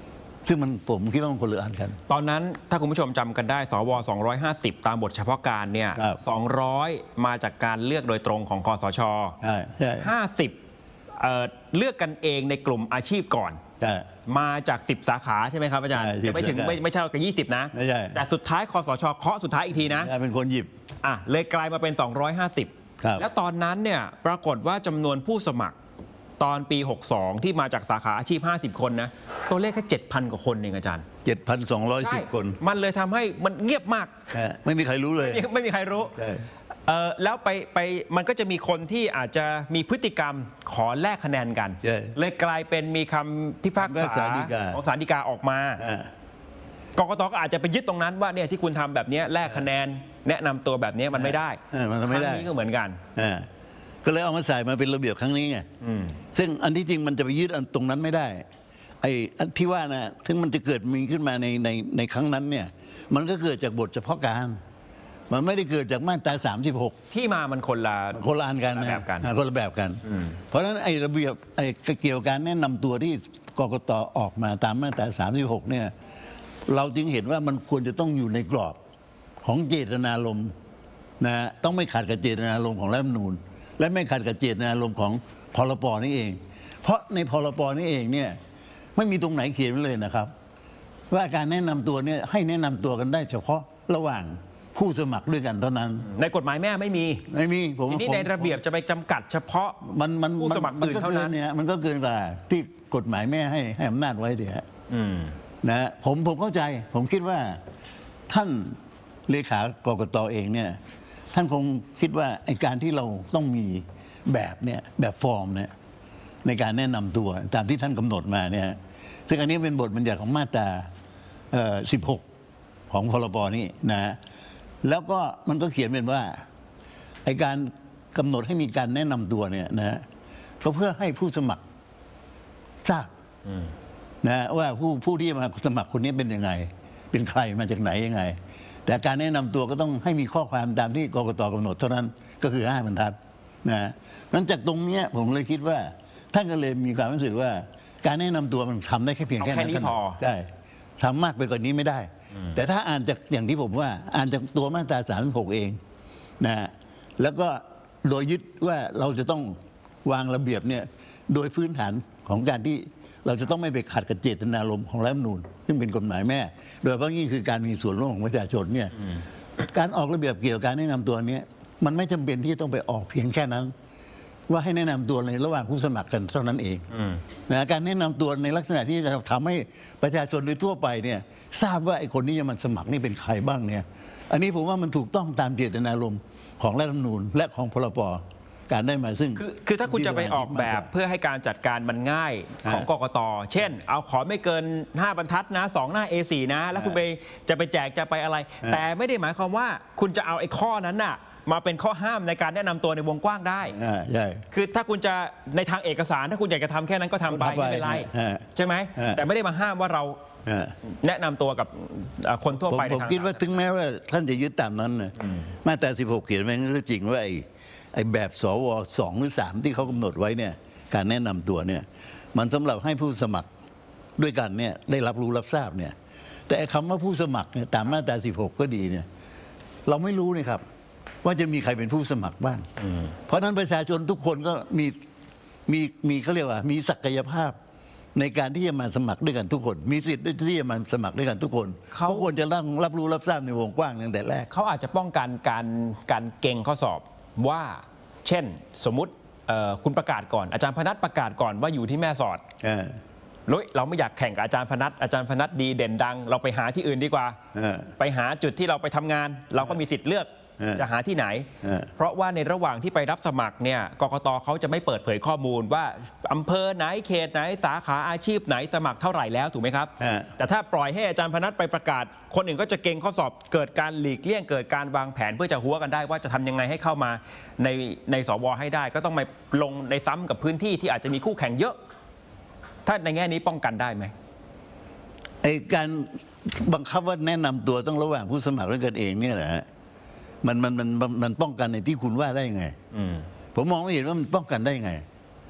ซึ่งมันผมคิดว่ามันคนละอันกันตอนนั้นถ้าคุณผู้ชมจำกันได้สวสองร้อยห้าสิบตามบทเฉพาะการเนี่ยสองร้อยมาจากการเลือกโดยตรงของคสชใช่ใช่ห้าสิบเอ่อเลือกกันเองในกลุ่มอาชีพก่อนมาจากสิบสาขาใช่ไหมครับอาจารย์จะไม่ถึงไม่ไม่ใช่กับยี่สิบนะแต่สุดท้ายคสชเคาะสุดท้ายอีกทีนะเป็นคนหยิบอ่ะเลยกลายมาเป็นสองร้อยห้าสิบแล้วตอนนั้นเนี่ยปรากฏว่าจำนวนผู้สมัครตอนปีหกสองที่มาจากสาขาอาชีพห้าสิบคนนะตัวเลขแค่ เจ็ดพัน กว่าคนเองอาจารย์เจ็ดพันสองร้อยสิบ คนมันเลยทำให้มันเงียบมากไม่มีใครรู้เลยไม่มีใครรู้แล้วไปไปมันก็จะมีคนที่อาจจะมีพฤติกรรมขอแลกคะแนนกันเลยกลายเป็นมีคำพิพากษาของศาลฎีกาออกมากกต.ก็อาจจะไปยึดตรงนั้นว่าเนี่ยที่คุณทำแบบนี้แลกคะแนนแนะนำตัวแบบนี้มันไม่ได้ครั้งนี้ก็เหมือนกันก็เลยเอามาใส่มาเป็นระเบียบครั้งนี้ไงซึ่งอันที่จริงมันจะไปยึดอันตรงนั้นไม่ได้ไอ้ที่ว่านะถึงมันจะเกิดมีขึ้นมาในในในครั้งนั้นเนี่ยมันก็เกิดจากบทเฉพาะการมันไม่ได้เกิดจากมาตราสามสิบหกที่มามันคนละคนละอันกันนะคนละแบบกันเพราะฉะนั้นไอ้ระเบียบไอ้เกี่ยวกับการแนะนำตัวที่กกต.ออกมาตามมาตราสามสิบหกเนี่ยเราจึงเห็นว่ามันควรจะต้องอยู่ในกรอบของเจตนารมณ์นะต้องไม่ขัดกับเจตนารมณ์ของรัฐธรรมนูญและไม่ขัดกับเจตนารมณ์ของพรบนี่เองเพราะในพรบนี่เองเนี่ยไม่มีตรงไหนเขียนไว้เลยนะครับว่าการแนะนำตัวเนี่ยให้แนะนำตัวกันได้เฉพาะระหว่างผู้สมัครด้วยกันเท่านั้นในกฎหมายแม่ไม่มีไม่มีผมทีนี้ในระเบียบจะไปจำกัดเฉพาะมันมันผู้สมัครอื่นเท่านั้นเนี่ยมันก็เกินกว่าที่กฎหมายแม่ให้ให้อำนาจไว้เถอะนะผมผมเข้าใจผมคิดว่าท่านเลขากกต.เองเนี่ยท่านคงคิดว่าไอ้การที่เราต้องมีแบบเนี่ยแบบฟอร์มเนี่ยในการแนะนำตัวตามที่ท่านกำหนดมาเนี่ยซึ่งอันนี้เป็นบทบัญญัติของมาตราสิบหกของพรบนี่นะแล้วก็มันก็เขียนเป็นว่าไอ้การกำหนดให้มีการแนะนำตัวเนี่ยนะก็เพื่อให้ผู้สมัครทราบนะว่าผู้ผู้ที่มาสมัครคนนี้เป็นยังไงเป็นใครมาจากไหนยังไงแต่การแนะนำตัวก็ต้องให้มีข้อความตามที่กกต.กำหนดเท่านั้นก็คือห้าบรรทัดนะนั้นจากตรงนี้ผมเลยคิดว่าท่านก็เลยมีความรู้สึกว่าการแนะนำตัวมันทำได้แค่เพียงแค่นั้นพอใช่ทำมากไปกว่านี้ไม่ได้แต่ถ้าอ่านจากอย่างที่ผมว่าอ่านจากตัวมาตราสามสิบหกเองนะแล้วก็โดยยึดว่าเราจะต้องวางระเบียบเนี่ยโดยพื้นฐานของการที่เราจะต้องไม่ไปขัดกับเจตนารมณ์ของรัฐธรรมนูญซึ่งเป็นกฎหมายแม่โดยเฉพาะยิ่งคือการมีส่วนร่วมของประชาชนเนี่ยการออกระเบียบเกี่ยวกับการแนะนำตัวนี้มันไม่จำเป็นที่ต้องไปออกเพียงแค่นั้นว่าให้แนะนำตัวในระหว่างผู้สมัครกันเท่านั้นเองนะการแนะนำตัวในลักษณะที่จะทำให้ประชาชนโดยทั่วไปเนี่ยทราบว่าไอ้คนที่จะมาสมัครนี่เป็นใครบ้างเนี่ยอันนี้ผมว่ามันถูกต้องตามเจตนารมณ์ของรัฐธรรมนูญและของพรบการได้มาซึ่งคือคือถ้าคุณจะไปออกแบบเพื่อให้การจัดการมันง่ายของกกต.เช่นเอาขอไม่เกินห้าบรรทัดนะสองหน้า เอ สี่ นะแล้วคุณไปจะไปแจกจะไปอะไรแต่ไม่ได้หมายความว่าคุณจะเอาไอ้ข้อนั้นน่ะมาเป็นข้อห้ามในการแนะนำตัวในวงกว้างได้ใช่คือถ้าคุณจะในทางเอกสารถ้าคุณอยากจะทำแค่นั้นก็ทำไปไม่เป็นไรใช่ไหมแต่ไม่ได้มาห้ามว่าเราแนะนำตัวกับคนทั่วไปผมคิดว่าถึงแม้ว่าท่านจะยึดตามนั้นนะมาตราสิบหกเขียนไว้ก็จริงว่าไอ้ไอ้แบบสวสองหรือสามที่เขากำหนดไว้เนี่ยการแนะนำตัวเนี่ยมันสำหรับให้ผู้สมัครด้วยกันเนี่ยได้รับรู้รับทราบเนี่ยแต่คำว่าผู้สมัครเนี่ยตามมาตราสิบหกก็ดีเนี่ยเราไม่รู้นี่ครับว่าจะมีใครเป็นผู้สมัครบ้างเพราะนั้นประชาชนทุกคนก็มีมีมีเขาเรียกว่ามีศักยภาพในการที่จะมาสมัครด้วยกันทุกคนมีสิทธิ์ที่จะมาสมัครด้วยกันทุกคนเขาควรจะรับรับรู้รับทราบในวงกว้างตั้งแต่แรกเขาอาจจะป้องกันการการเก่งข้อสอบว่าเช่นสมมุติคุณประกาศก่อนอาจารย์พนัสประกาศก่อนว่าอยู่ที่แม่สอดเราไม่อยากแข่งกับอาจารย์พนัสอาจารย์พนัสดีเด่นดังเราไปหาที่อื่นดีกว่าไปหาจุดที่เราไปทำงานเราก็มีสิทธิ์เลือกจะหาที่ไหนเพราะว่าในระหว่างที่ไปรับสมัครเนี่ยกกต.เขาจะไม่เปิดเผยข้อมูลว่าอำเภอไหนเขตไหนสาขาอาชีพไหนสมัครเท่าไหร่แล้วถูกไหมครับแต่ถ้าปล่อยให้อาจารย์พนัสไปประกาศคนอื่นก็จะเก่งข้อสอบเกิดการหลีกเลี่ยงเกิดการวางแผนเพื่อจะหัวกันได้ว่าจะทำยังไงให้เข้ามาในในสวให้ได้ก็ต้องมาลงในซ้ำกับพื้นที่ที่อาจจะมีคู่แข่งเยอะถ้าในแง่นี้ป้องกันได้ไหมไอ้การบังคับว่าแนะนำตัวต้องระหว่างผู้สมัครด้วยกันเองเนี่ยแหละมันมันมันมันป้องกันในที่คุณว่าได้ไงผมมองไม่เห็นว่ามันป้องกันได้ไง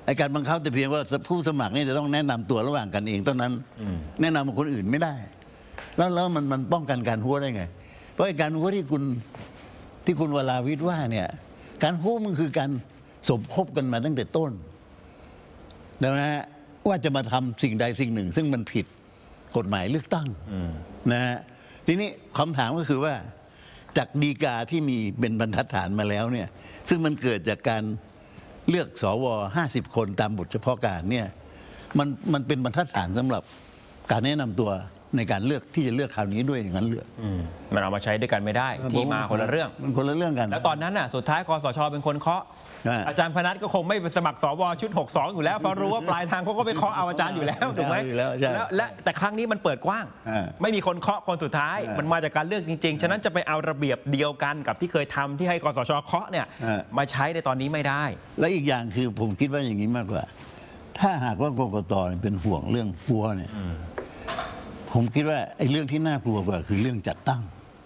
ไอ้การบังคับแต่เพียงว่าผู้สมัครนี่จะต้องแนะนำตัวระหว่างกันเองเท่านั้นแนะนำคนอื่นไม่ได้ แล้วแล้วมันมันป้องกันการหัวได้ไง เพราะไอ้การหัวที่คุณที่คุณวราวิทย์ว่าเนี่ยการหัวมันคือการสมคบกันมาตั้งแต่ต้นนะฮะว่าจะมาทำสิ่งใดสิ่งหนึ่ง ซึ่งมันผิดกฎหมายเลือกตั้งนะฮะทีนี้คำถามก็คือว่าจากฎีกาที่มีเป็นบรรทัดฐานมาแล้วเนี่ยซึ่งมันเกิดจากการเลือกสวห้าสิบคนตามบทเฉพาะการเนี่ยมันมันเป็นบรรทัดฐานสำหรับการแนะนำตัวในการเลือกที่จะเลือกคราวนี้ด้วยอย่างนั้นเลือกมันเอามาใช้ด้วยกันไม่ได้ที่มาคนละเรื่องมันคนละเรื่องกันแล้วตอนนั้นน่ะสุดท้ายคสชเป็นคนเคาะอาจารย์พนัสก็คงไม่สมัครสวชุดหกสิบสองอยู่แล้วเพราะรู้ว่าปลายทางเขาก็ไปเคาะเอาอาจารย์อยู่แล้วถูกไหมแล้วและแต่ครั้งนี้มันเปิดกว้างไม่มีคนเคาะคนสุดท้ายมันมาจากการเลือกจริงๆฉะนั้นจะไปเอาระเบียบเดียวกันกับที่เคยทำที่ให้คสชเคาะเนี่ยมาใช้ในตอนนี้ไม่ได้และอีกอย่างคือผมคิดว่าอย่างนี้มากกว่าถ้าหากว่ากกตเป็นห่วงเรื่องหัวเนี่ยผมคิดว่าไอ้เรื่องที่น่ากลัวกว่าคือเรื่องจัดตั้ง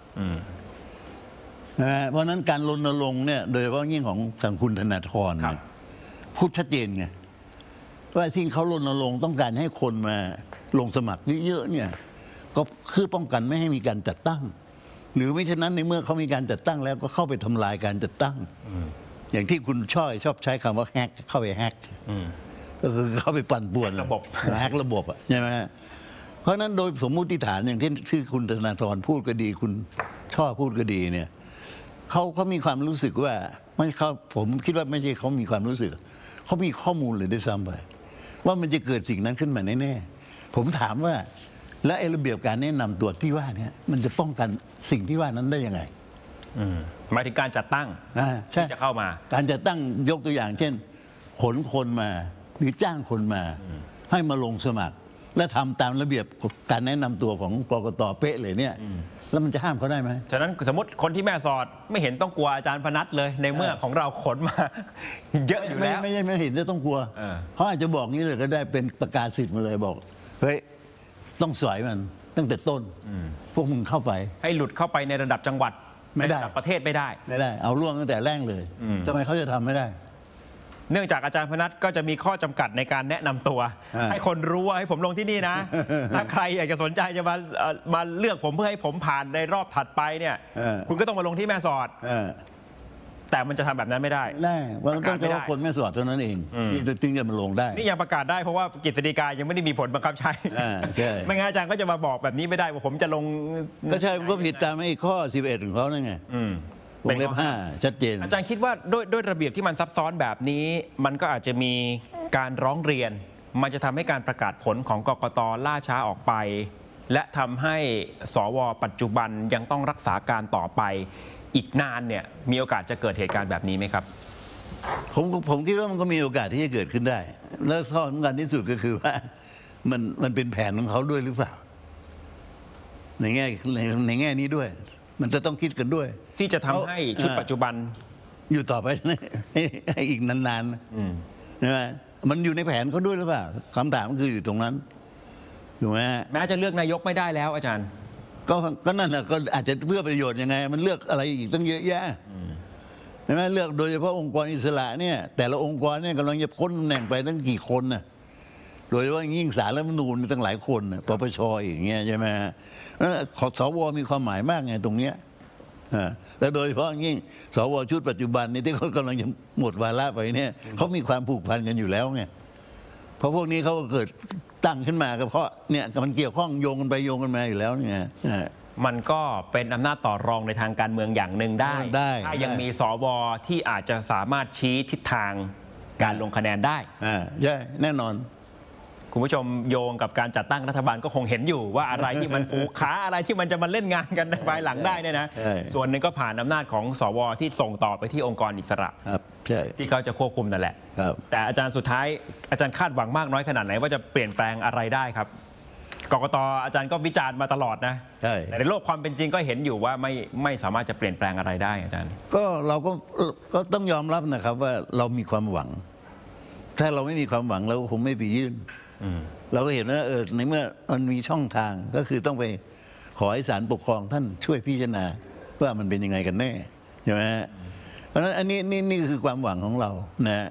นะเพราะนั้นการรณรงค์เนี่ยโดยเฉพาะยิ่งของทางคุณธนาธรพูดชัดเจนไงว่าสิ่งเขารณรงค์ต้องการให้คนมาลงสมัครเยอะๆเนี่ยก็คือป้องกันไม่ให้มีการจัดตั้งหรือไม่เช่นนั้นในเมื่อเขามีการจัดตั้งแล้วก็เข้าไปทำลายการจัดตั้งอย่างที่คุณช่อยชอบใช้คำว่าแฮกเข้าไปแฮกก็คือเข้าไปปั่นป่วนระบบแฮกระบบอ่ะใช่ไหมเพราะนั้นโดยสมมุติฐานอย่างที่ที่คุณธนาธรพูดก็ดีคุณช่อพูดก็ดีเนี่ยเขาเขามีความรู้สึกว่าไม่เขาผมคิดว่าไม่ใช่เขามีความรู้สึกเขามีข้อมูลเลยด้วยซ้ำไปว่ามันจะเกิดสิ่งนั้นขึ้นมาแน่ๆผมถามว่าและไอ้ระเบียบการแนะนำตัวที่ว่านี้มันจะป้องกันสิ่งที่ว่านั้นได้ยังไงหมายถึงการจัดตั้งที่จะเข้ามาการจัดตั้งยกตัวอย่างเช่นขนคนมาหรือจ้างคนมาให้มาลงสมัครและทำตามระเบียบการแนะนำตัวของกกตเป๊ะเลยเนี่ยแล้วมันจะห้ามเขาได้ไหมฉะนั้นสมมติคนที่แม่สอดไม่เห็นต้องกลัวอาจารย์พนัสเลยในเมื่อของเราขนมาเยอะอยู่แล้วไม่ไม่ไม่เห็นจะต้องกลัวเขาอาจจะบอกนี้เลยก็ได้เป็นประกาศสิทธิ์มาเลยบอกเฮ้ยต้องสอยมันตั้งแต่ต้นพวกมึงเข้าไปให้หลุดเข้าไปในระดับจังหวัดไม่ได้ระดับประเทศไม่ได้ไม่ได้เอาล่วงตั้งแต่แรกเลยทำไมเขาจะทำไม่ได้เนื่องจากอาจารย์พนัสก็จะมีข้อจำกัดในการแนะนำตัวให้คนรู้ว่าให้ผมลงที่นี่นะถ้าใครอยากจะสนใจจะมามาเลือกผมเพื่อให้ผมผ่านในรอบถัดไปเนี่ยคุณก็ต้องมาลงที่แม่สอดแต่มันจะทำแบบนั้นไม่ได้ได้ว่าต้องเฉพาะคนแม่สอดเท่านั้นเองที่จะตึงกันมาลงได้นี่ยังประกาศได้เพราะว่ากฤษฎีกายังไม่ได้มีผลบังคับใช้ไม่งั้นอาจารย์ก็จะมาบอกแบบนี้ไม่ได้ว่าผมจะลงก็ใช่ก็ผิดตามไอ้ข้อสิบเอ็ดของเขานั่นไงวงเล็บห้าชัดเจนอาจารย์คิดว่าด้วยด้วยระเบียบที่มันซับซ้อนแบบนี้มันก็อาจจะมีการร้องเรียนมันจะทำให้การประกาศผลของกกต.ล่าช้าออกไปและทำให้สว.ปัจจุบันยังต้องรักษาการต่อไปอีกนานเนี่ยมีโอกาสจะเกิดเหตุการณ์แบบนี้ไหมครับผมผมคิดว่ามันก็มีโอกาสที่จะเกิดขึ้นได้แล้วข้อสำคัญที่สุดก็คือว่ามันมันเป็นแผนของเขาด้วยหรือเปล่าในแง่ในในแง่นี้ด้วยมันจะต้องคิดกันด้วยที่จะทำให้ชุดปัจจุบันอยู่ต่อไปอีกนานๆใช่ไหมมันอยู่ในแผนเขาด้วยหรือเปล่าคำถามคืออยู่ตรงนั้นถูกไหมแม้จะเลือกนายกไม่ได้แล้วอาจารย์ก็ก็นั่นแหละก็อาจจะเพื่อประโยชน์ยังไงมันเลือกอะไรอีกตั้งเยอะแยะใช่ไหมเลือกโดยเฉพาะองค์กรอิสระเนี่ยแต่ละองค์กรเนี่ยกำลังจะพ้นตำแหน่งไปตั้งกี่คนน่ะโดยเฉพาะยิ่งศาลรัฐธรรมนูญตั้งหลายคนปปชอย่างเงี้ยใช่ไหมแล้วของสวมีความหมายมากไงตรงเนี้ยแล้วโดยเฉพาะยิ่งสวชุดปัจจุบันนี้ที่เขากำลังจะหมดวาระไปเนี่ยเขามีความผูกพันกันอยู่แล้วไงเพราะพวกนี้เขาก็เกิดตั้งขึ้นมาก็เพราะเนี่ยมันเกี่ยวข้องโยงกันไปโยงกันมาอยู่แล้วเนี่ยมันก็เป็นอำนาจต่อรองในทางการเมืองอย่างหนึ่งได้ถ้ายังมีสวที่อาจจะสามารถชี้ทิศทางการลงคะแนนได้ใช่แน่นอนคุณผู้ชมโยงกับการจัดตั้งรัฐบาลก็คงเห็นอยู่ว่าอะไรที่มันผูกขาอะไรที่มันจะมาเล่นงานกันในภายหลังได้เนี่ยนะส่วนหนึ่งก็ผ่านอำนาจของสวที่ส่งต่อไปที่องค์กรอิสระที่เขาจะควบคุมนั่นแหละแต่อาจารย์สุดท้ายอาจารย์คาดหวังมากน้อยขนาดไหนว่าจะเปลี่ยนแปลงอะไรได้ครับกกต.อาจารย์ก็วิจารณ์มาตลอดนะแต่ในโลกความเป็นจริงก็เห็นอยู่ว่าไม่ไม่สามารถจะเปลี่ยนแปลงอะไรได้อาจารย์ก็เราก็ก็ต้องยอมรับนะครับว่าเรามีความหวังถ้าเราไม่มีความหวังเราคงไม่ไปยื่นเราก็เห็นว่าเออในเมื่อมันมีช่องทางก็คือต้องไปขอให้ศาลปกครองท่านช่วยพิจารณาว่ามันเป็นยังไงกันแน่ใช่ไหมฮะเพราะฉะนั้นอันนี้นี่นี่คือความหวังของเรานะ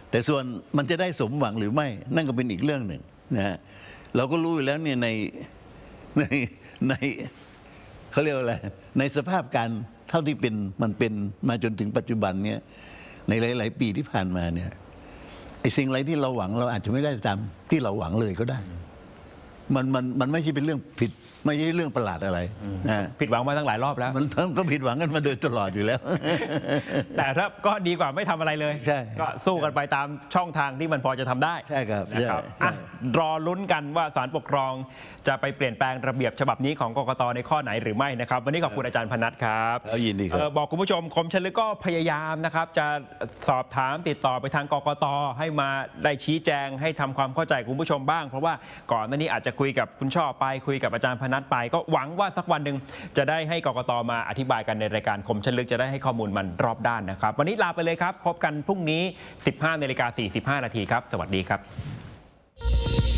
แต่ส่วนมันจะได้สมหวังหรือไม่นั่นก็เป็นอีกเรื่องหนึ่งนะฮะเราก็รู้อยู่แล้วเนี่ยในในในเขาเรียกว่าอะไรในสภาพการเท่าที่เป็นมันเป็นมาจนถึงปัจจุบันเนี่ยในหลายๆปีที่ผ่านมาเนี่ยไอ้สิ่งอะไรที่เราหวังเราอาจจะไม่ได้ตามที่เราหวังเลยก็ได้มันมันมันไม่ใช่เป็นเรื่องผิดไม่ใช่เรื่องประหลาดอะไรนะผิดหวังมาตั้งหลายรอบแล้วมันก็ผิดหวังกันมาโดยตลอดอยู่แล้วแต่ถ้าก็ดีกว่าไม่ทำอะไรเลยใช่ก็สู้กันไปตามช่องทางที่มันพอจะทำได้ใช่ครับนะครับใช่อ่ะรอลุ้นกันว่าศาลปกครองจะไปเปลี่ยนแปลงระเบียบฉบับนี้ของกกตในข้อไหนหรือไม่นะครับวันนี้ขอบคุณอาจารย์พนัสครับแล้วยินดีครับเอ่อบอกคุณผู้ชมคมชลึกก็พยายามนะครับจะสอบถามติดต่อไปทางกกตให้มาได้ชี้แจงให้ทำความเข้าใจคุณผู้ชมบ้างเพราะว่าก่อนหน้านี้อาจจะคุยกับคุณช่อไปคุยกับอาจารย์พนัสไปก็หวังว่าสักวันหนึ่งจะได้ให้กกตมาอธิบายกันในรายการคมชลึกจะได้ให้ข้อมูลมันรอบด้านนะครับวันนี้ลาไปเลยครับพบกันพรุ่งนี้ สิบห้านาฬิกาสี่สิบห้านาทีครับสวัสดีครับ